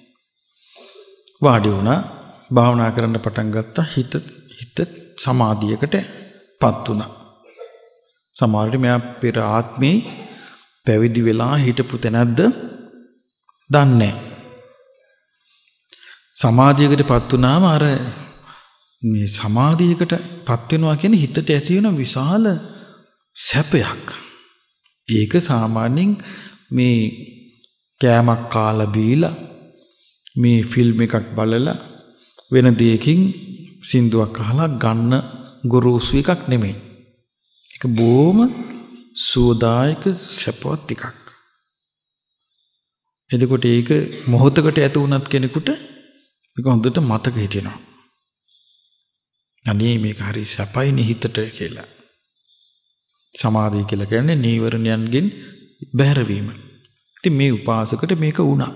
වාඩි වුණා. භාවනා කරන්න පටන් ගත්තා. හිත හිත සමාධියකටපත් වුණා. සමහරවිට මෙයා පෙර ආත්මේ පැවිදි වෙලා හිටපු තැනක්ද දන්නේ නැහැ. සමාධියකටපත් වුණාම අර මේ සමාධියකටපත් වෙනවා කියන්නේ හිතට ඇති වෙන විශාල සැපයක්. ඒක සාමාන්‍යයෙන් මේ කෑමක් කාලා බීලා මේ ෆිල්ම් එකක් බලලා වෙන දෙයකින් සින්දුවක් අහලා ගන්න ගොරෝසු එකක් නෙමෙයි. ඒක බොහොම සුවදායක සැපවත් එකක්. එතකොට ඒක මොහොතකට ඇති වුණත් කෙනෙකුට ඒක හොඳට මතක හිටිනවා. අනේ මේක හරි සැපයිනේ හිතට කියලා. සමාධිය කියලා කියන්නේ නීවරණයන්ගෙන් බැහැරවීම. ඉතින් මේ උපාසකට මේක වුණා.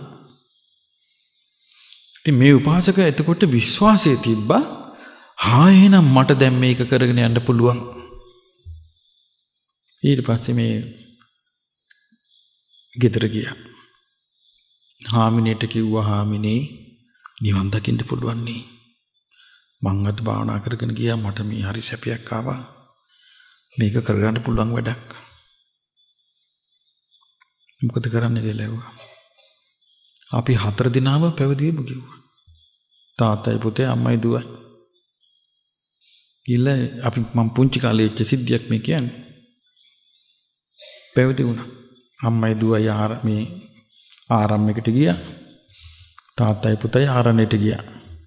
ඉතින් මේ උපාසක එතකොට විශ්වාසය තිබ්බා. හා එහෙනම් මට දැන් මේක කරගෙන යන්න පුළුවන්. ඊට පස්සේ මේ ගෙදර ගියා. හාමිනේට කිව්වා හාමිනේ නිවන් දකින්න පුළුවන් නේ. මං අද භාවනා කරගෙන ගියා මට මේ හරි සැපයක් ආවා. මේක කරගන්න පුළුවන් වැඩක්. මොකද කරන්න කියලා ඇහුවා. අපි හතර දිනම පැවිදි වෙමු කිව්වා. තාත්තයි පුතේ අම්මයි දුවයි. ගිහලා අපි මම පුංචි කාලේ වෙච්ච සිද්ධියක් මේ කියන්නේ. පැවිදි වුණා. අම්මයි දුවයි ආර මේ ආරම්භයකට ගියා. තාත්තයි පුතයි ආරණ්‍යයට ගියා.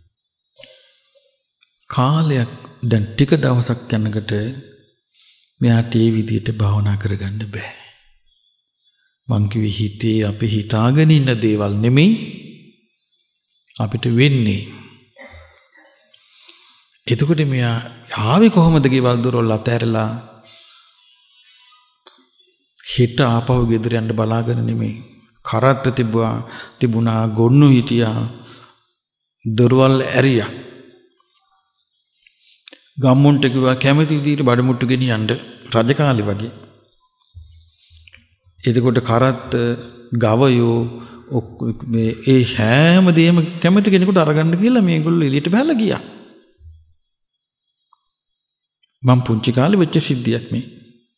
කාලයක් දැන් ටික දවසක් යනකොට මෙයාට මේ විදිහට භාවනා කරගන්න බෑ. මං කිව්වේ හිතේ අපි හිතාගෙන ඉන්න දේවල් නෙමෙයි අපිට වෙන්නේ. එතකොට මෙයා ආවේ කොහොමද ගෙවල් දොරවල් අතහැරලා හිත ආපහු ගෙදර යන්න බලාගෙන නෙමෙයි. කරත්ත තිබුණා තිබුණා ගොන්නු හිටියා දොරවල් ඇරියා. ගම්මුන්ට කිව්වා කැමති විදිහට බඩමුට්ටු ගෙනියන්න රජ කාලේ වගේ. එතකොට කරත්ත ගවයෝ මේ ඒ හැම දෙයක්ම කැමති කෙනෙකුට අරගන්න කියලා මේගොල්ලෝ එළියට බහලා ගියා. මම පුංචි කාලේ වෙච්ච සිද්ධියක් මේ.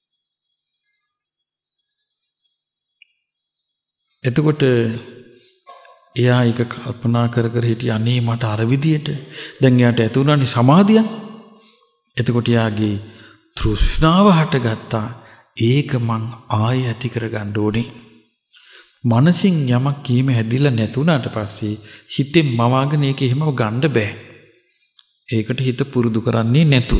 එතකොට එයා එක කල්පනා කර කර හිටිය අනේ මට අර විදියට දැන් එයාට ඇති වුණානේ සමාධිය. එතකොට එයාගේ තෘෂ්ණාව හටගත්තා. ඒක මං ආයෙ ඇති කරගන්න ඕනේ. මනසින් යමක් කීම හැදිලා නැතුණාට පස්සේ හිතෙන් මවාගෙන ඒක එහෙමම ගන්න බෑ. ඒකට හිත පුරුදු කරන්නේ නැතුව.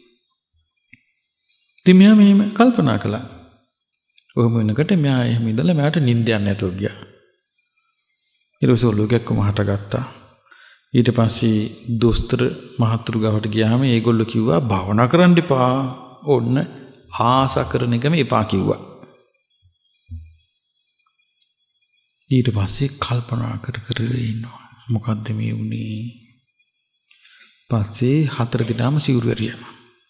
ඉතින් මෙයා මෙහෙම කල්පනා කළා. ඔහොම වෙනකොට මෙයා එහෙම ඉඳලා මෙයාට නිින්ද යන්නේ නැතුව ගියා. ඉරසොල්ලෝකෙක්ම හටගත්තා. ඊට පස්සේ දොස්තර මහතුරු ගාවට ගියාම ඒගොල්ලෝ කිව්වා භාවනා කරන්න එපා. ඕන්න ආසා කරන එකම එපා කිව්වා. ඊට පස්සේ කල්පනා කර කර ඉන්නවා. මොකද්ද මේ වුනේ? පස්සේ හතර දිනම සිවුරු ඇරියා.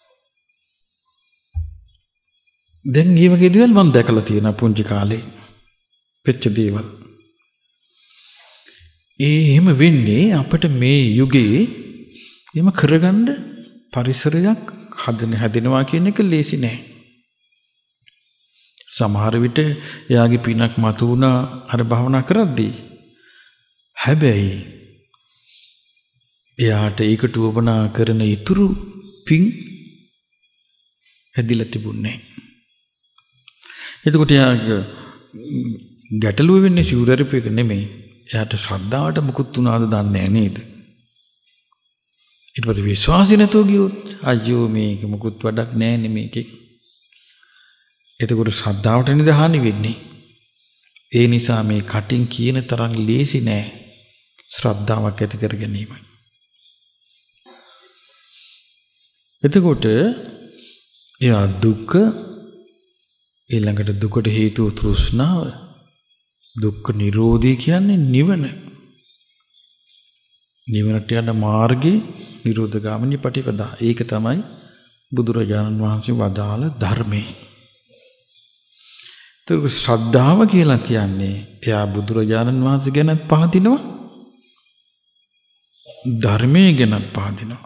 දැන් මේ වගේ දේවල් මම දැකලා තියෙනවා පුංචි කාලේ. වෙච්ච දේවල්. ඒ එහෙම වෙන්නේ අපිට මේ යුගයේ එහෙම කරගන්න පරිසරයක් හදන හැදෙනවා කියන එක ලේසි නෑ. සමහර විට එයාගේ පිනක් මතු වුණා අර භවනා කරද්දී. හැබැයි එයාට ඒකට උවමනා කරන ඉතුරු පින් හැදිලා තිබුණේ නෑ. එතකොට එයාගේ ගැටලුව වෙන්නේ ශූරරිපේක නෙමෙයි. එයාට ශ්‍රද්ධාවට මුකුත් උනාද දන්නේ නැහැ නේද? ඊට පස්සේ විශ්වාසය නැතුව ගියොත් අයියෝ මේක මුකුත් වැඩක් නැහැ නේ මේකේ. එතකොට ශ්‍රද්ධාවට නිදහානි වෙන්නේ. ඒ නිසා මේ කටින් කියන තරම් ලේසි නෑ ශ්‍රද්ධාවක් ඇති කර ගැනීම. එතකොට එයා දුක ඊළඟට දුකට හේතුව තෘෂ්ණාව දුක්ඛ නිරෝධය කියන්නේ නිවන. නිවනට යන මාර්ගේ නිරෝධගාමිනී පටිපදා. ඒක තමයි බුදුරජාණන් වහන්සේ වදාළ ධර්මය. ඒක ශ්‍රද්ධාව කියලා කියන්නේ එයා බුදුරජාණන් වහන්සේ ගැනත් පහදිනවා. ධර්මයේ ගැනත් පහදිනවා.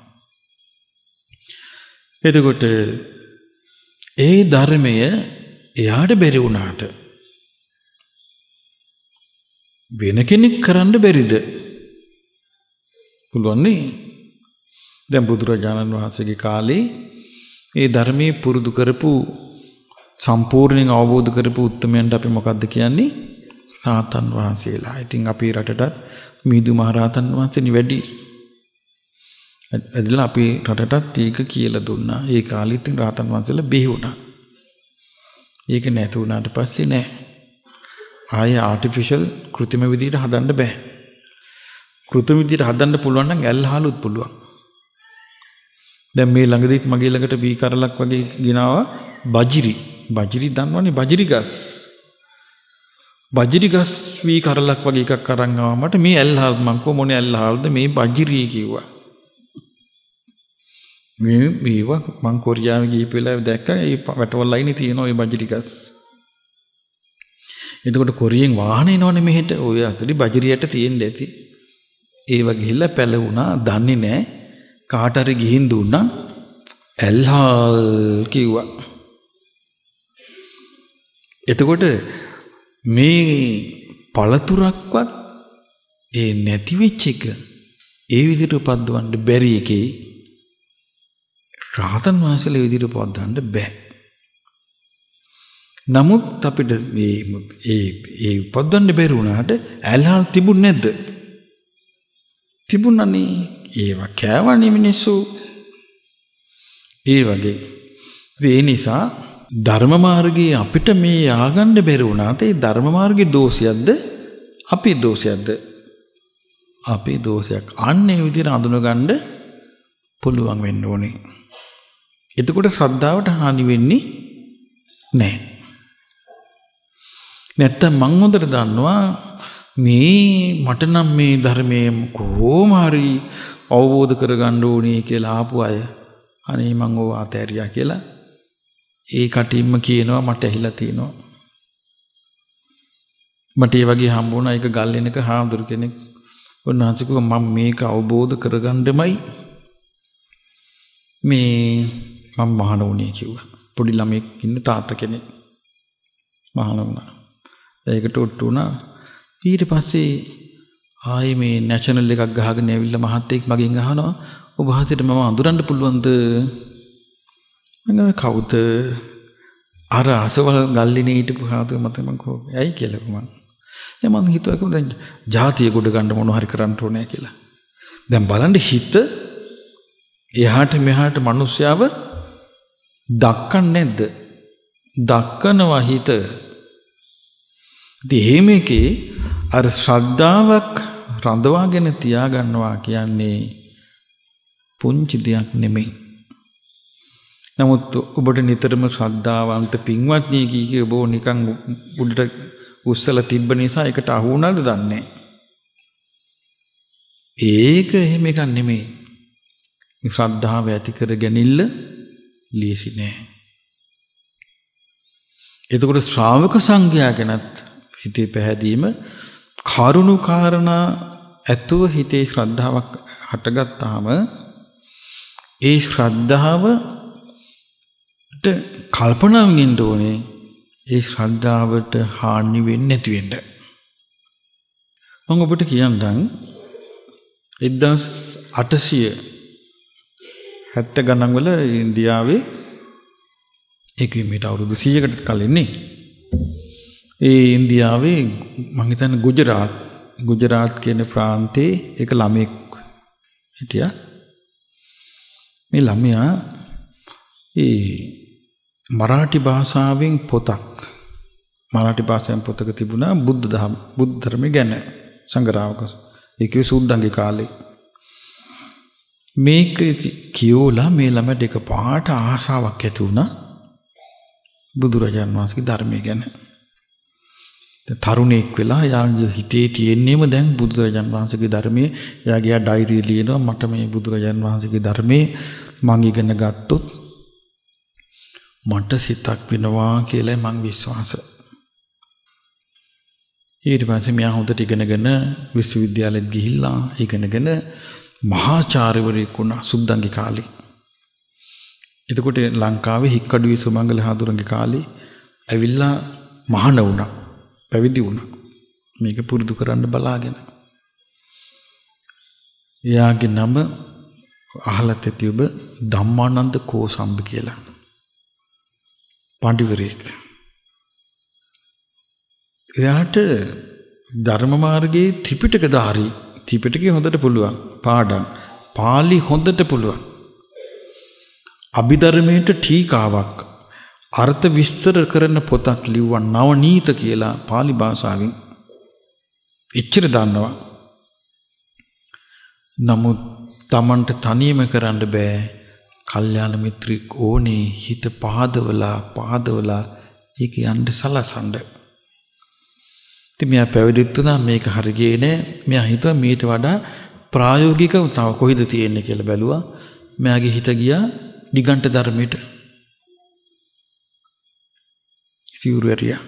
එතකොට ඒ ධර්මය එයාට බැරි වුණාට වෙන කෙනෙක් කරන්න බැරිද? පුළුවන් නේ. දැන් බුදුරජාණන් වහන්සේගේ කාලේ ඒ ධර්මයේ පුරුදු කරපු සම්පූර්ණයෙන් අවබෝධ කරපු උත්තමයන්ට අපි මොකද්ද කියන්නේ? රාතන් වහන්සේලා. ඉතින් අපේ රටටත් මිහිඳු මහ රහතන් වහන්සේනි වැඩි. එදලා අපේ රටටත් ඒක කියලා දුන්නා. ඒ කාලෙත් රහතන් වහන්සේලා බිහි වුණා. ඒක නැතු වුණාට පස්සේ නෑ. ආයේ ආටිෆිෂල් කෘත්‍රිම විදියට හදන්න බෑ. කෘත්‍රිම විදියට හදන්න පුළුවන් නම් ඇල්හාලුත් පුළුවන්. දැන් මේ ළඟදිත් මගේ ළඟට බී කරලක් වගේ ගෙනාවා බජිරි. බජිරි දන්නවනේ බජිරි ගස්. බජිරි ගස් වී කරලක් වගේ එකක් අරන් ආවා මට මේ ඇල්හාල් මං කො මොනේ ඇල්හාල්ද මේ බජිරි කිව්වා. මේ මේවා මං කොරියාවේ ගිහපු වෙලාවේ දැක්කා ඒ වැටවල් ලයිනේ තියෙන ওই බජිරි ගස්. එතකොට කොරියෙන් වාහන එනවනේ මෙහෙට. ඔය අතරේ බජිරියට තියෙන්න ඇති. ඒව ගිහිල්ලා පැලුණා දන්නේ නැහැ. කාට හරි ගිහින් දුන්නා ඇල්හාල් කිව්වා. එතකොට මේ පළතුරක්වත් ඒ නැති වෙච්ච එක ඒ විදිහට උපද්දවන්න බැරි එකේ රහතන් වහන්සේලා විදිහට උපද්දවන්න බෑ. නමුත් අපිට මේ ඒ ඒ උපද්දවන්න බැරි වුණාට ඇල්හාල් තිබුණ නැද්ද? තිබුණනේ. ඒවා කෑවනේ මිනිස්සු. ඒ වගේ. ඒ නිසා ධර්ම මාර්ගයේ අපිට මේ ආගන්න බැරි වුණාට ඒ ධර්ම මාර්ගයේ දෝෂයක්ද අපේ දෝෂයක්ද? අපේ දෝෂයක්. අන්න ඒ විදිහට අඳුනගන්න පුළුවන් වෙන්න ඕනේ. එතකොට ශ්‍රද්ධාවට හානි වෙන්නේ නැහැ. නැත්තම් මං හොඳට දන්නවා මේ මට නම් මේ ධර්මයේ කොහොම හරි අවබෝධ කරගන්න ඕනේ කියලා ආපු අය අනේ මං ඕව අතෑරියා කියලා ඒ කටින්ම කියනවා මට ඇහිලා තියෙනවා. මට ඒ වගේ හම්බ වුණා එක ගල්ලෙනක හාමුදුරු කෙනෙක්. උන්වහන්සේ කිව්වා මම මේක අවබෝධ කරගන්නමයි මේ මම මහාන වුණේ කිව්වා. පොඩි ළමෙක් ඉන්න තාත්තා කෙනෙක් මහාන වුණා. ඒකට උට්ටු වුණා. ඊට පස්සේ ආයේ මේ නැෂනල් එකක් ගහගෙන ඇවිල්ලා මහත්තයෙක් මගෙන් අහනවා ඔබ වහන්සේට මම අඳුරන්න පුළුවන්ද? මම කවුද? අර අසවල් ගල්ලිනේ හිටපු හාතු මත මම කෝ ඇයි කියලා මම. දැන් මම හිතුවා කොහොමද දැන් ජාතිය ගොඩ ගන්න මොන හරි කරන්න ඕනේ කියලා. දැන් බලන්න හිත එහාට මෙහාට මිනිස්යාව දක්කන්නේ නැද්ද? දක්කනවා හිත. ඉතින් මේකේ අර ශ්‍රද්ධාවක් රඳවාගෙන තියාගන්නවා කියන්නේ පුංචි දෙයක් නෙමෙයි. නමුත් ඔබට නිතරම ශ්‍රද්ධාවන්ත පින්වත්නි කී කී ඔබ නිකන් උඩට උස්සලා තිබ්බ නිසා ඒකට අහු වුණාද දන්නේ. ඒක එහෙම එකක් නෙමෙයි. ශ්‍රද්ධාව ඇති කර ගැනීම ලීසි නෑ. එතකොට ශ්‍රාවක සංඝයා ගැනත් හිතේ පැහැදීම කරුණු කාරණා ඇතුව හිතේ ශ්‍රද්ධාවක් හටගත්තාම ඒ ශ්‍රද්ධාවට කල්පනාවෙන් ඉන්න ඕනේ ඒ ශ්‍රද්ධාවට හානි වෙන්නේ නැති වෙන්න. මම ඔබට කියන්නම් එක්දාස් අටසිය හැත්තෑ ගණන් වල ඉන්දියාවේ ඒක මේට අවුරුදු සීයකට කලින් නේ. ඒ ඉන්දියාවේ මම හිතන්නේ ගුජරාත් ගුජරාත් කියන ප්‍රාන්තයේ එක ළමෙක් හිටියා. මේ ළමයා ඒ මරාఠි භාෂාවෙන් පොතක් මරාඨි භාෂාවෙන් පොතක තිබුණා බුද්ධ ධර්ම බුද්ධ ධර්ම ගැන සංග්‍රහවක. ඒක සුද්දන්ගේ කාලේ. මේක කියෝලා මේ ළමයට එක පාට ආශාවක් ඇති වුණා බුදුරජාණන් වහන්සේගේ ධර්මය ගැන. තරුණෙක් වෙලා යාගේ හිතේ තියෙන්නේම දැන් බුදුරජාණන් වහන්සේගේ ධර්මයේ යාගේ ඩයිරිය ලියනවා මට මේ බුදුරජාණන් වහන්සේගේ ධර්මයේ මම ඉගෙන ගත්තොත් මට සිතක් වෙනවා කියලා මම විශ්වාස. ඊට පස්සේ මෙයා හොඳට ඉගෙනගෙන විශ්වවිද්‍යාලෙත් ගිහිල්ලා ඉගෙනගෙන මහාචාර්යවරයෙක් වුණා සුද්දන්ගේ කාලේ. එතකොට ලංකාවේ හික්කඩුවේ සුමංගල හාමුදුරන්ගේ කාලේ ඇවිල්ලා මහාන වුණා. පැවිදි වුණා. මේක පුරුදු කරන්න බලාගෙන. එයාගේ නම අහලා තෙති ඔබ ධම්මානන්ද කෝසම්බ කියලා. පඬිවරයෙක්. එයාට ධර්ම මාර්ගයේ ත්‍රිපිටක ධාරී ත්‍රිපිටකය හොඳට පුළුවන් පාඩම් පාලි හොඳට පුළුවන් අභිධර්මයට ටීකාවක් අර්ථ විස්තර කරන පොතක් ලිව්වා නවනීත කියලා පාලි භාෂාවෙන් එච්චර දන්නවා. නමුත් Tamanට තනියම කරන්න බෑ. කල්යාණ මිත්‍රෙක් ඕනේ හිත පහදවලා පහදවලා ඒක යන්න සලසන්න. ඉතින් මෙයා පැවිදිත් වුණා මේක හරි ගියේ නෑ. මෙයා හිතුවා මීට වඩා ප්‍රායෝගිකව තව කොහෙද තියෙන්නේ කියලා බැලුවා. මෙයාගේ හිත ගියා නිගණ්ඨ ධර්මයට. සිවුරරියා.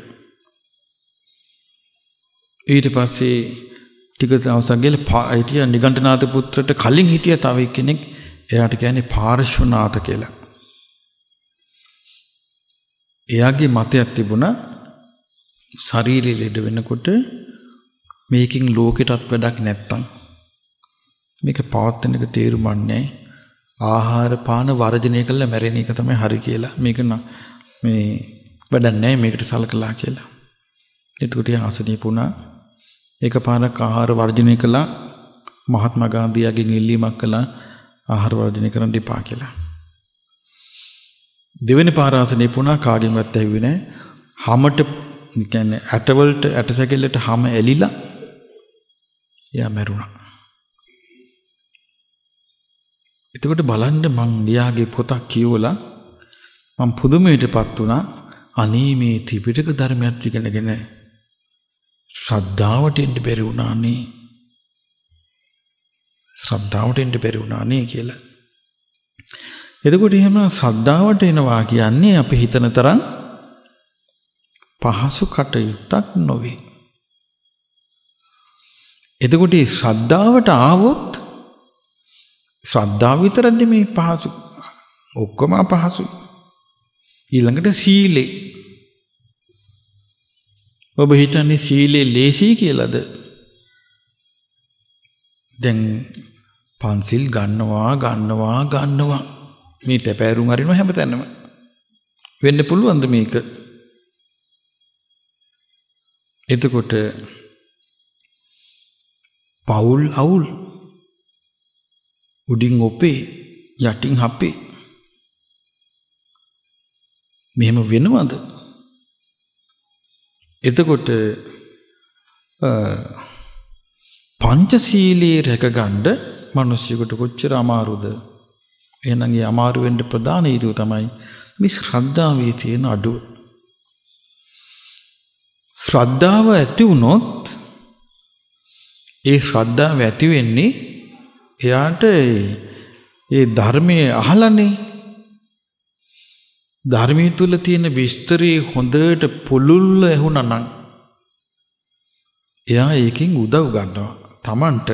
ඊට පස්සේ ටික දවසක් ගිහලා හිටියා නිගණ්ඨනාථ පුත්‍රට කලින් හිටියා තව කෙනෙක්. එයාට කියන්නේ පාර්ශ්වනාථ කියලා. එයාගේ මතයක් තිබුණා ශරීරය ලෙඩ වෙනකොට මේකින් ලෝකෙටත් වැඩක් නැත්තම් මේක පවත්වන එක තේරුම් නැහැ. ආහාර පාන වර්ජනය කළා මැරෙන එක තමයි හරි කියලා. මේක මේ වැඩක් නැහැ මේකට සලකලා කියලා. එතකොට ආසනීප වුණා. එකපාරක් ආහාර වර්ජනය කළා. මහත්මා ගාන්ධියගෙන් ඉල්ලීමක් කළා ආහාර වර්ජනය කරන්න එපා කියලා. දෙවෙනි පාර ආසනීප වුණා කාගෙන්වත් ඇහුවේ නැහැ. හැමට කියන්නේ ඇටවලට ඇටසැකිල්ලට හැම එලිලා එයා මැරුණා. එතකොට බලන්න මං ලියාගේ පොතක් කියවලා මම පුදුමයටපත් වුණා. අනේ මේ ත්‍රිපිටක ධර්මයක් ඉගෙනගෙන ශ්‍රද්ධාවට එන්න බැරි වුණානේ. ශ්‍රද්ධාවට එන්න බැරි වුණානේ කියලා. එතකොට එහෙම ශ්‍රද්ධාවට එනවා කියන්නේ අපි හිතන තරම් පහසු කටයුත්තක් නොවේ. එතකොට මේ ශ්‍රද්ධාවට ආවොත් ශ්‍රද්ධාව විතරක් නෙමෙයි පහසු. ඔක්කොම පහසුයි. ඊළඟට සීලේ. ඔබ හිතන්නේ සීලේ ලේසි කියලාද? දැන් පන්සිල් ගන්නවා ගන්නවා ගන්නවා මේ තැපෑරුම් අරිනවා හැමතැනම. වෙන්න පුළුවන්ද මේක? එතකොට පවුල් අවුල් උඩින් ඔපේ යටින් හපේ මෙහෙම වෙනවද? එතකොට පංචශීලයේ රැකගන්න මිනිස්සුන්ට කොච්චර අමාරුද? එහෙනම් ඒ අමාරු වෙන්න ප්‍රධාන හේතුව තමයි මේ ශ්‍රද්ධාවේ තියෙන අඩුව. ශ්‍රද්ධාව ඇති වුණොත් ඒ ශ්‍රද්ධාව ඇති වෙන්නේ එයාට ඒ ධර්මයේ අහලානේ. ධර්මයේ තුල තියෙන විස්තරේ හොඳට පුළුල්ව ඇහුණා නම් එයා ඒකෙන් උදව් ගන්නවා. තමන්ට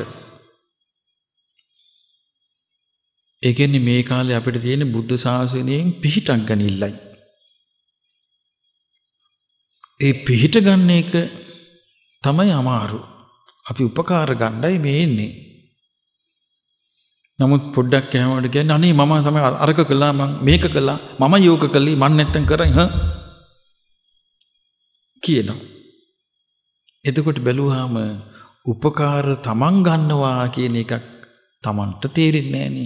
ඒ කියන්නේ මේ කාලේ අපිට තියෙන බුද්ධ ශාසනයෙන් පිහිටක් ගනිල්ලයි. ඒ පිහිට ගන්න එක තමයි අමාරු. අපි උපකාර ගන්නයි මේ ඉන්නේ. නමුත් පොඩ්ඩක් කැමවට කියන්නේ අනේ මම තමයි අරක කළා මම මේක කළා මම යෝග කළේ මම නැත්තම් කරයි හා කියනවා. එතකොට බැලුවාම උපකාර තමන් ගන්නවා කියන එකක් තමන්ට තේරෙන්නේ නැහැ නේ.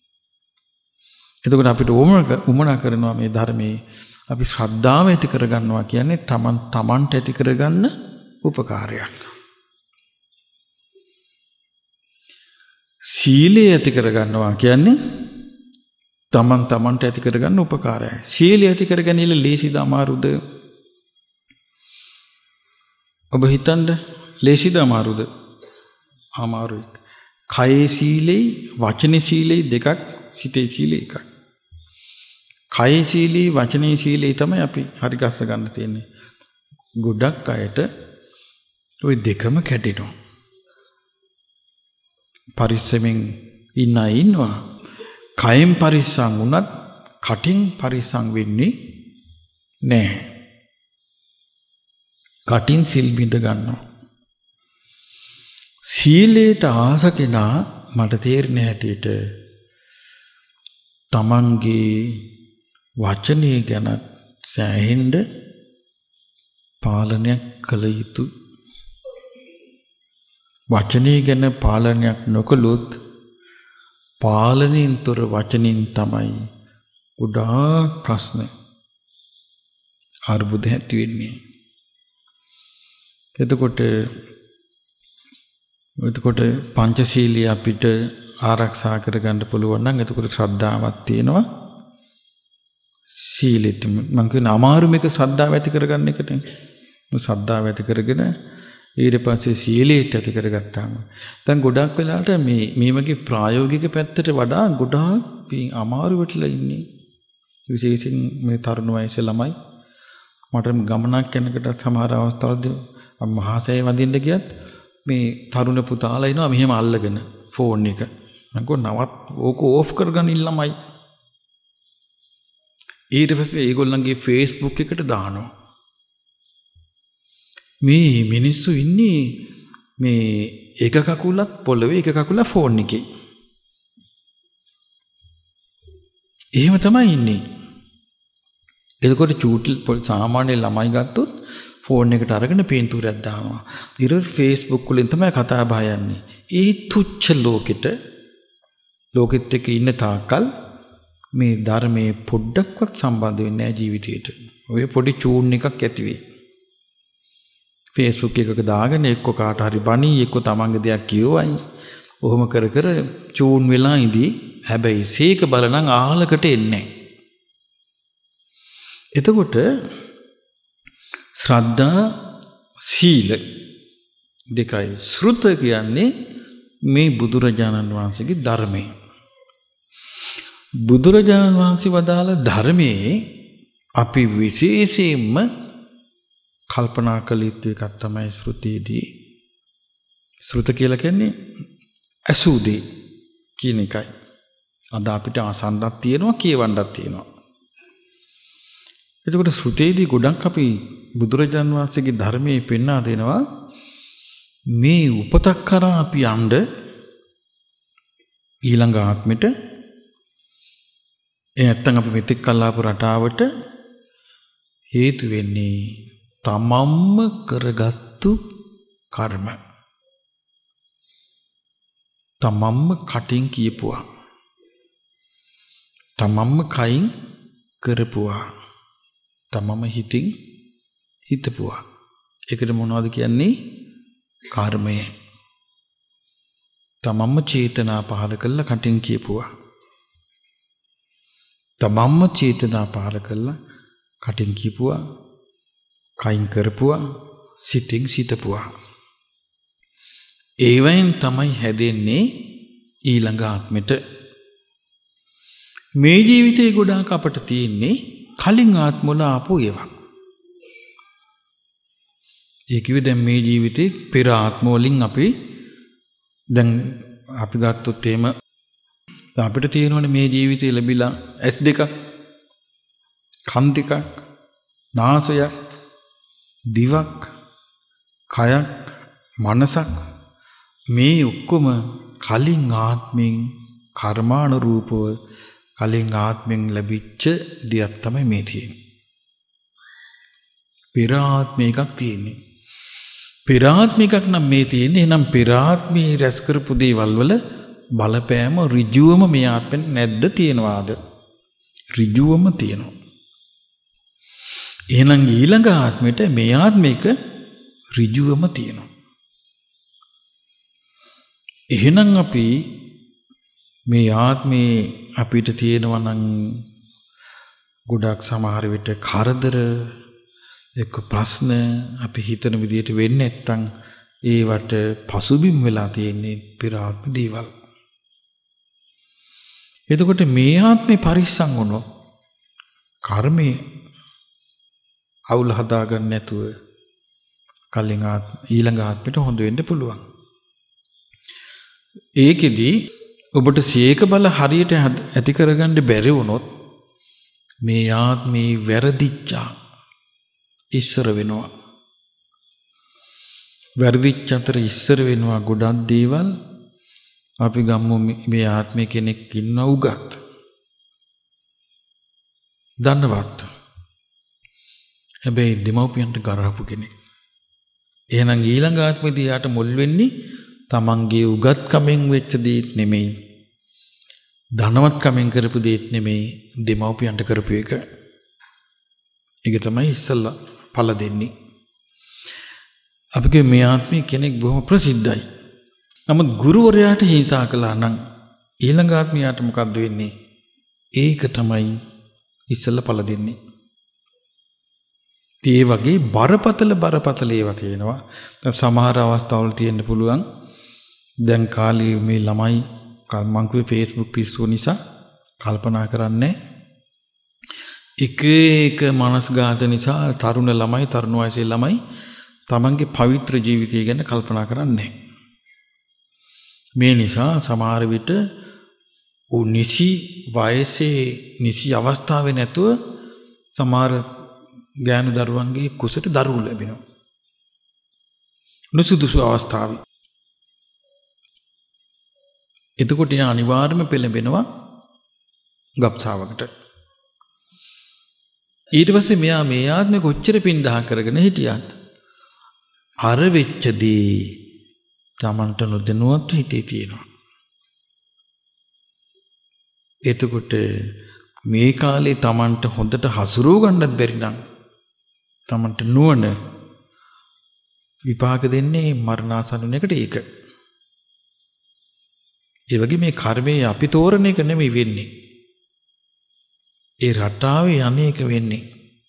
එතකොට අපිට උමනා කරනවා මේ ධර්මයේ අපි ශ්‍රද්ධාව ඇති කරගන්නවා කියන්නේ තමන් තමන්ට ඇති කරගන්න උපකාරයක්. සීලය ඇති කරගන්නවා කියන්නේ තමන් තමන්ට ඇති කරගන්න උපකාරයයි. සීලය ඇති කරගැනීම ලේසිද අමාරුද? ඔබ හිතන්න ලේසිද අමාරුද? අමාරුයි. කයේ සීලේ වචනේ සීලේ දෙකක් සිතේ සීලේ එකක්. කයේ සීලේ වචනේ සීලේ තමයි අපි හරි ගස්ස ගන්න තියෙන්නේ. ගොඩක් අයට ওই දෙකම කැඩෙනවා. පරිස්සමෙන් ඉන්න අය ඉන්නවා. කයෙන් පරිස්සම් වුණත් කටින් පරිස්සම් වෙන්නේ නැහැ. කටින් සිල් බිඳ ගන්නවා. සීලයට ආස කෙනා මට තේරෙන හැටියට තමන්ගේ වචනේ ගැන සෑහෙන්න පාලනයක් කළ යුතු. වචනේ ගැන පාලනයක් නොකළොත් පාලනයෙන් තොර වචනින් තමයි ගොඩාක් ප්‍රශ්න අර්බුද ඇති වෙන්නේ. එතකොට එතකොට පංචශීලී අපිට ආරක්ෂා කරගන්න පුළුවන් නම් එතකොට ශ්‍රද්ධාවක් තියෙනවා. සීලෙත් මම කියන අමාරු මේක ශ්‍රද්ධාව ඇති කරගන්න එකට. ශ්‍රද්ධාව ඇති කරගෙන ඊට පස්සේ සීලයට ඇති කරගත්තාම දැන් ගොඩක් වෙලාවට මේ මේ වගේ ප්‍රායෝගික පැත්තට වඩා ගොඩාක් අමාරු වෙట్లా ඉන්නේ. විශේෂයෙන් මේ තරුණ වයසේ ළමයි මට ගමනක් යනකොට සමහර අවස්ථාවලදී මහසෑය වදින්න ගියත් මේ තරුණ පුතාලා ඉනවා මෙහෙම අල්ලගෙන ෆෝන් එක. මම කෝ නවත් ඕක ඕෆ් කරගන්න ළමයි. ඊට පස්සේ ඒගොල්ලන්ගේ Facebook එකට දානවා. මේ මිනිස්සු ඉන්නේ මේ එක කකුලක් පොළවේ එක කකුලක් ෆෝන් එකේ. එහෙම තමයි ඉන්නේ. එතකොට චූටි සාමාන්‍ය ළමයි ගත්තොත් ෆෝන් එකට අරගෙන පින්තූරයක් දානවා. ඊට පස්සේ Facebook වලින් තමයි කතා බහ යන්නේ. ඒ තුච්ච ලෝකෙට ලෝකෙත් එක්ක ඉන්න තාක්කල් මේ ධර්මයේ පොඩ්ඩක්වත් සම්බන්ධ වෙන්නේ නැහැ ජීවිතේට. ඔය පොඩි චූන් එකක් ඇති වෙයි. Facebook එකක දාගෙන එක්ක කාට හරි බණී එක්ක තමන්ගේ දෙයක් කියවයි. ඔහොම කර කර චූන් වෙලා ඉදී හැබැයි සීක බලනම් ආහලකට එන්නේ. එතකොට ශ්‍රද්ධා සීල දෙකයි. ශ්‍රුත කියන්නේ මේ බුදුරජාණන් වහන්සේගේ ධර්මය. බුදුරජාණන් වහන්සේ වදාළ ධර්මයේ අපි විශේෂයෙන්ම කල්පනා කළ යුතු එකක් තමයි ශ්‍රුතියේදී. ශ්‍රුත කියලා කියන්නේ අසුදී කියන එකයි. අද අපිට අසන්නක් තියෙනවා කියවන්නක් තියෙනවා. එතකොට ශ්‍රුතේදී ගොඩක් අපි බුදුරජාණන් වහන්සේගේ ධර්මයේ පෙන්වා දෙනවා මේ උපතක් කරා අපි යන්න ඊළඟ ආත්මෙට ඒ නැත්තම් අපි මෙතෙක් කල්ලාපු රටාවට හේතු වෙන්නේ තමම්ම කරගත්තු කර්ම. තමම්ම කටින් කියපුවා. තමම්ම කයින් කරපුවා. තමම හිතින් හිතපුවා. ඒකට මොනවද කියන්නේ? කර්මය. තමම්ම චේතනා පහල කළා කටින් කියපුවා. තමම්ම චේතනා පහල කළා කටින් කියපුවා. කයින් කරපුවා. සිතින් සිතපුවා. ඒවෙන් තමයි හැදෙන්නේ ඊළඟ ආත්මෙට. මේ ජීවිතේ ගොඩාක් අපට තියෙන්නේ කලින් ආත්මවල ආපු ඒවා. ඒ කිව්වේ දැන් මේ ජීවිතේ පෙර ආත්ම වලින් අපි දැන් අපි ගත්තොත් එහෙම අපිට තියෙනවනේ මේ ජීවිතේ ලැබිලා ඇස් දෙකක්, කන් දෙකක්, නාසයක්, දිවක්, කයක්, මනසක්. මේ ඔක්කොම කලින් ආත්මෙන් කර්මානුරූපව කලින් ආත්මෙන් ලැබිච්ච දෙයක් තමයි මේ තියෙන්නේ. පෙර ආත්මයකක් තියෙන්නේ. පෙර ආත්මිකක් නම් මේ තියෙන්නේ. එහෙනම් පෙර ආත්මේ රැස් කරපු දේවල් වල බලපෑම ඍජුවම මේ ආත්මෙන් නැද්ද තියෙනවාද? ඍජුවම තියෙනවා. එහෙනම් ඊළඟ ආත්මෙට මේ ආත්මික ඍජුවම තියෙනවා. එහෙනම් අපි මේ ආත්මේ අපිට තියෙනවා නම් ගොඩක් සමහර විට කරදර එක්ක ප්‍රශ්න අපි හිතන විදිහට වෙන්නේ නැත්නම් ඒවට පසුබිම් වෙලා තියෙන්නේ පෙර ආත්ම දේවල්. එතකොට මේ ආත්මේ පරිස්සම් වුණොත් කර්මේ අවුල් හදාගන්න නැතුව කලින් ආත්ම ඊළඟ ආත්මෙට හොඳ වෙන්න පුළුවන්. ඒකෙදි ඔබට සීක බල හරියට ඇති කරගන්න බැරි වුණොත් මේ ආත්මේ වැරදිච්චා ඉස්සර වෙනවා. වැරදිච්ච අතර ඉස්සර වෙනවා ගොඩක් දේවල්. අපි ගම්මු මේ ආත්මේ කෙනෙක් ඉන්න උගත්. දන්නවත්. හැබැයි දෙමව්පියන්ට ගරහපු කෙනෙක්. එහෙනම් ඊළඟ ආත්මෙදී යාට මුල් වෙන්නේ තමන්ගේ උගත්කමෙන් වෙච්ච දේත් නෙමෙයි. ධනවත්කමෙන් කරපු දේත් නෙමෙයි. දෙමව්පියන්ට කරපු එක. ඒක තමයි ඉස්සල්ලා ඵල දෙන්නේ. අපගේ මේ ආත්මේ කෙනෙක් බොහොම ප්‍රසිද්ධයි. නමුත් ගුරුවරයාට හිංසා කළා නම් ඊළඟ ආත්මයට මොකද්ද වෙන්නේ? ඒක තමයි ඉස්සල්ලා ඵල දෙන්නේ. ඒ වගේ බරපතල බරපතල ඒවා තියෙනවා. සමහර අවස්ථාවල තියෙන්න පුළුවන්. දැන් කාලේ මේ ළමයි මං කිව්වේ Facebook පිස්සුව නිසා කල්පනා කරන්නේ එක එක මනස්ගාත නිසා තරුණ ළමයි තරුණ වයසේ ළමයි තමන්ගේ පවිත්‍ර ජීවිතය ගැන කල්පනා කරන්නේ. මේ නිසා සමහර විට නිසි වයසේ නිසි අවස්ථාවේ නැතුව සමහර ගෑනු දරුවන්ගේ කුසට දරුවෝ ලැබෙනවා. නුසුදුසු අවස්ථාවේ. එතකොට යා අනිවාර්යයෙන්ම පෙළඹෙනවා ගබ්සාවකට. ඊට පස්සේ මෙයා මේ ආත්මෙ කොච්චර පින් දහම් කරගෙන හිටියත් අර වෙච්ච දේ තමන්ට නොදැනුවත් හිතේ තියෙනවා. එතකොට මේ කාලේ තමන්ට හොඳට හසුරුව ගන්නත් බැරි නම් තමන්ට නුවණ විපාක දෙන්නේ මරණාසන්න එකට ඒක. ඒ වගේ මේ කර්මයේ අපි තෝරන එක නෙමෙයි වෙන්නේ. ඒ රටාවේ අනේක වෙන්නේ.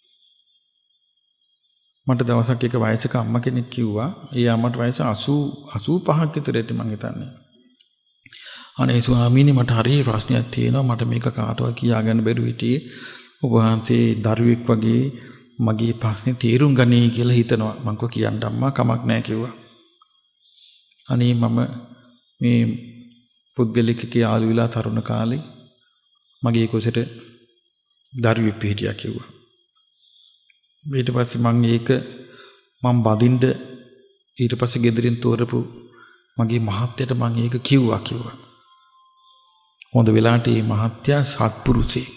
මට දවසක් එක වයසක අම්මා කෙනෙක් කිව්වා, ඒ අම්මට වයස අසූ පහක් විතර ඇති මං හිතන්නේ. අනේ ස්වාමීනි මට හරි ප්‍රශ්නයක් තියෙනවා, මට මේක කාටවත් කියාගන්න බැරුව හිටියේ. ඔබ වහන්සේ දරුවෙක් වගේ මගේ ප්‍රශ්නේ තේරුම් ගනී කියලා හිතනවා. මං කෝ කියන්න අම්මා කමක් නැහැ කිව්වා. අනේ මම මේ පුද්ගලිකකේ යාළු වෙලා තරුණ කාලේ මගේ කුසට දරුවෙක් පිටියා කිව්වා. ඊට පස්සේ මම ඒක මම බදින්න ඊට පස්සේ ගෙදරින් තෝරපු මගේ මහත්තයට මම ඒක කිව්වා කිව්වා. හොඳ වෙලාවට මේ මහත්තයා සත්පුරුෂයෙක්.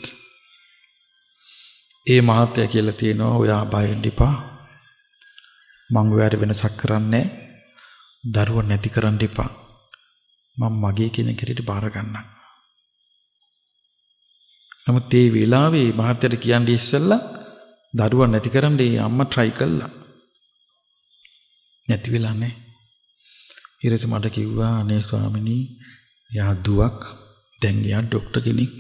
ඒ මහත්තයා කියලා තියෙනවා ඔයා බය වෙන්න එපා. මම ඔයාට වෙනසක් කරන්නේ නැහැ. දරුවා නැති කරන්න එපා. මම මගේ කෙනෙක් හැටියට බාර ගන්නම්. නමුත් මේ වෙලාවේ මහත්තයාට කියන්නේ ඉස්සෙල්ලා දරුවා නැති කරන්න ඒ අම්මා try කළා. නැති වෙලා නැහැ. ඊට මට කිව්වා අනේ ස්වාමිනී යා දුවක් දැන් යා ડોක්ටර් කෙනෙක්.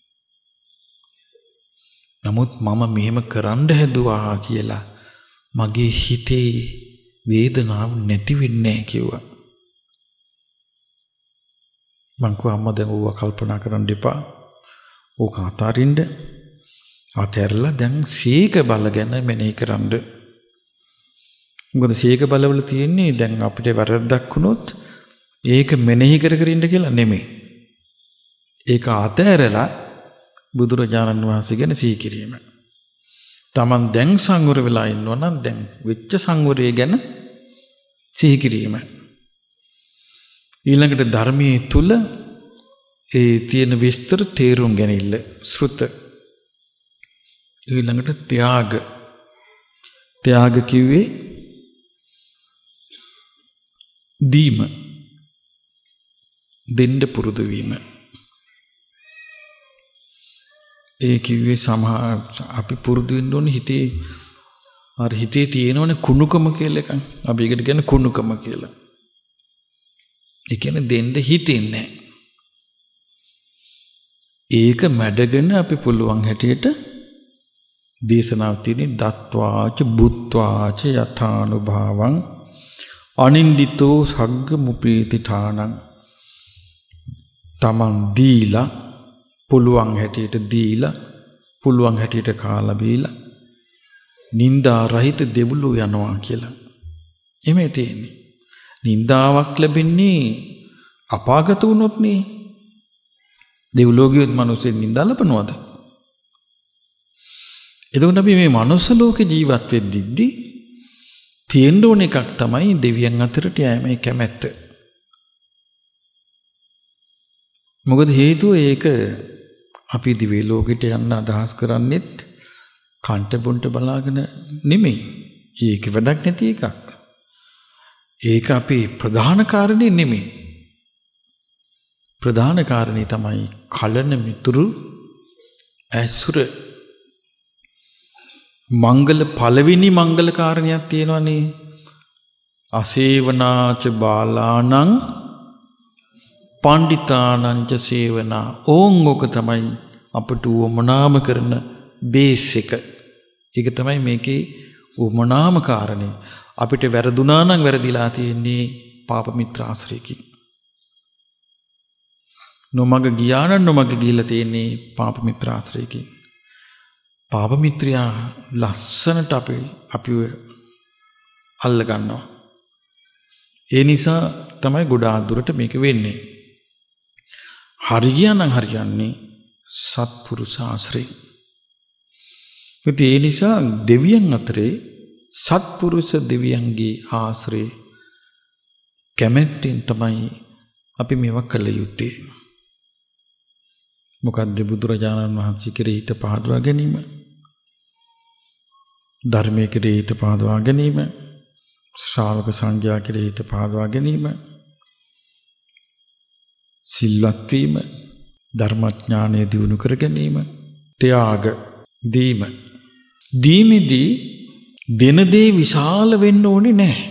නමුත් මම මෙහෙම කරන්න හැදුවා කියලා මගේ හිතේ වේදනාව නැති වෙන්නේ නැහැ කිව්වා. මං කිව්වා අම්මා දැන් ඕවා කල්පනා කරන්න එපා. ඕක අතාරින්න. අතහැරලා දැන් සීක බල ගැන මෙනෙහි කරන්න. මොකද සීක බලවල තියෙන්නේ දැන් අපිට වැරද්දක් වුණොත් ඒක මෙනෙහි කර කර ඉන්න කියලා නෙමෙයි. ඒක අතහැරලා බුදුරජාණන් වහන්සේ ගැන සිහි කිරීම. Taman දැන් සංවර වෙලා ඉන්නවා නම් දැන් වෙච්ච සංවරය ගැන සිහි කිරීම. ඊළඟට ධර්මයේ තුල ඒ තියෙන විස්තර තේරුම් ගැනීම ශ්‍රුත. ඊළඟට ත්‍යාග. ත්‍යාග කිව්වේ දීම. දෙන්න පුරුදු වීම. ඒ කිව්වේ සමහර අපි පුරුදු වෙන්න ඕනේ හිතේ අර හිතේ තියෙනවනේ කුණුකම කියලා එකක්. අපි ඒකට කියන්නේ කුණුකම කියලා. ඒ කියන්නේ දෙන්න හිතෙන්නේ නැහැ. ඒක මැඩගෙන අපි පුළුවන් හැටියට දේශනාව තියෙන දත්වාච බුත්වාච යථානුභාවං අනින්දිතෝ සග්ග මුපීතිඨානං තමන් දීලා පුළුවන් හැටියට දීලා පුළුවන් හැටියට කාලා බීලා නිന്ദා රහිත දෙවුලු යනවා කියලා. එමේ තියෙන්නේ. නිന്ദාවක් ලැබෙන්නේ අපාගත වුණොත් නේ. දෙව්ලෝ ගියොත් මිනිස්සු නිന്ദා ලබනවද? එතකොට අපි මේ මනුස්ස ලෝකේ ජීවත් වෙද්දී තියෙන්න ඕන එකක් තමයි දෙවියන් අතරට යෑමේ කැමැත්ත. මොකද හේතුව ඒක අපි දිව්‍ය ලෝකෙට යන්න අදහස් කරන්නේත් කන්ට බොන්ට බලාගෙන නෙමෙයි. ඒක වැඩක් නැති එකක්. ඒක අපි ප්‍රධාන කාරණේ නෙමෙයි. ප්‍රධාන කාරණේ තමයි කලන මිතුරු ඇසුර. මංගල පළවෙනි මංගල කාරණයක් තියෙනවනේ. අසේවනාච බාලානං පණ්ඩිතානංච සේවනා. ඕන් ඕක තමයි අපට උවමනාම කරන බේස් එක. ඒක තමයි මේකේ උවමනාම කාරණේ. අපිට වැරදුනා නම් වැරදිලා තියෙන්නේ පාප මිත්‍ර ආශ්‍රයකින්. නොමග ගියා නම් නොමග ගිහිලා තියෙන්නේ පාප මිත්‍ර ආශ්‍රයකින්. පාප මිත්‍රයා ලස්සනට අපි අපිව අල්ල ගන්නවා. ඒ නිසා තමයි ගොඩාක් දුරට මේක වෙන්නේ. හරියනම් හරියන්නේ සත්පුරුෂ ආශ්‍රය. ඒ නිසා දෙවියන් අතරේ සත්පුරුෂ දෙවියන්ගේ ආශ්‍රය කැමැත්තෙන් තමයි අපි මේවා කළ යුත්තේ. මොකද්ද බුදුරජාණන් වහන්සේ කෙරෙහි හිත පහදවා ගැනීම, ධර්මයේ කෙරෙහි හිත පහදවා ගැනීම, ශ්‍රාවක සංඝයා කෙරෙහි හිත පහදවා ගැනීම, සිල්වත් වීම, ධර්මඥානය දියුණු කර ගැනීම, ත්‍යාග දීම. දීමේදී දෙන දේ විශාල වෙන්න ඕනේ නැහැ.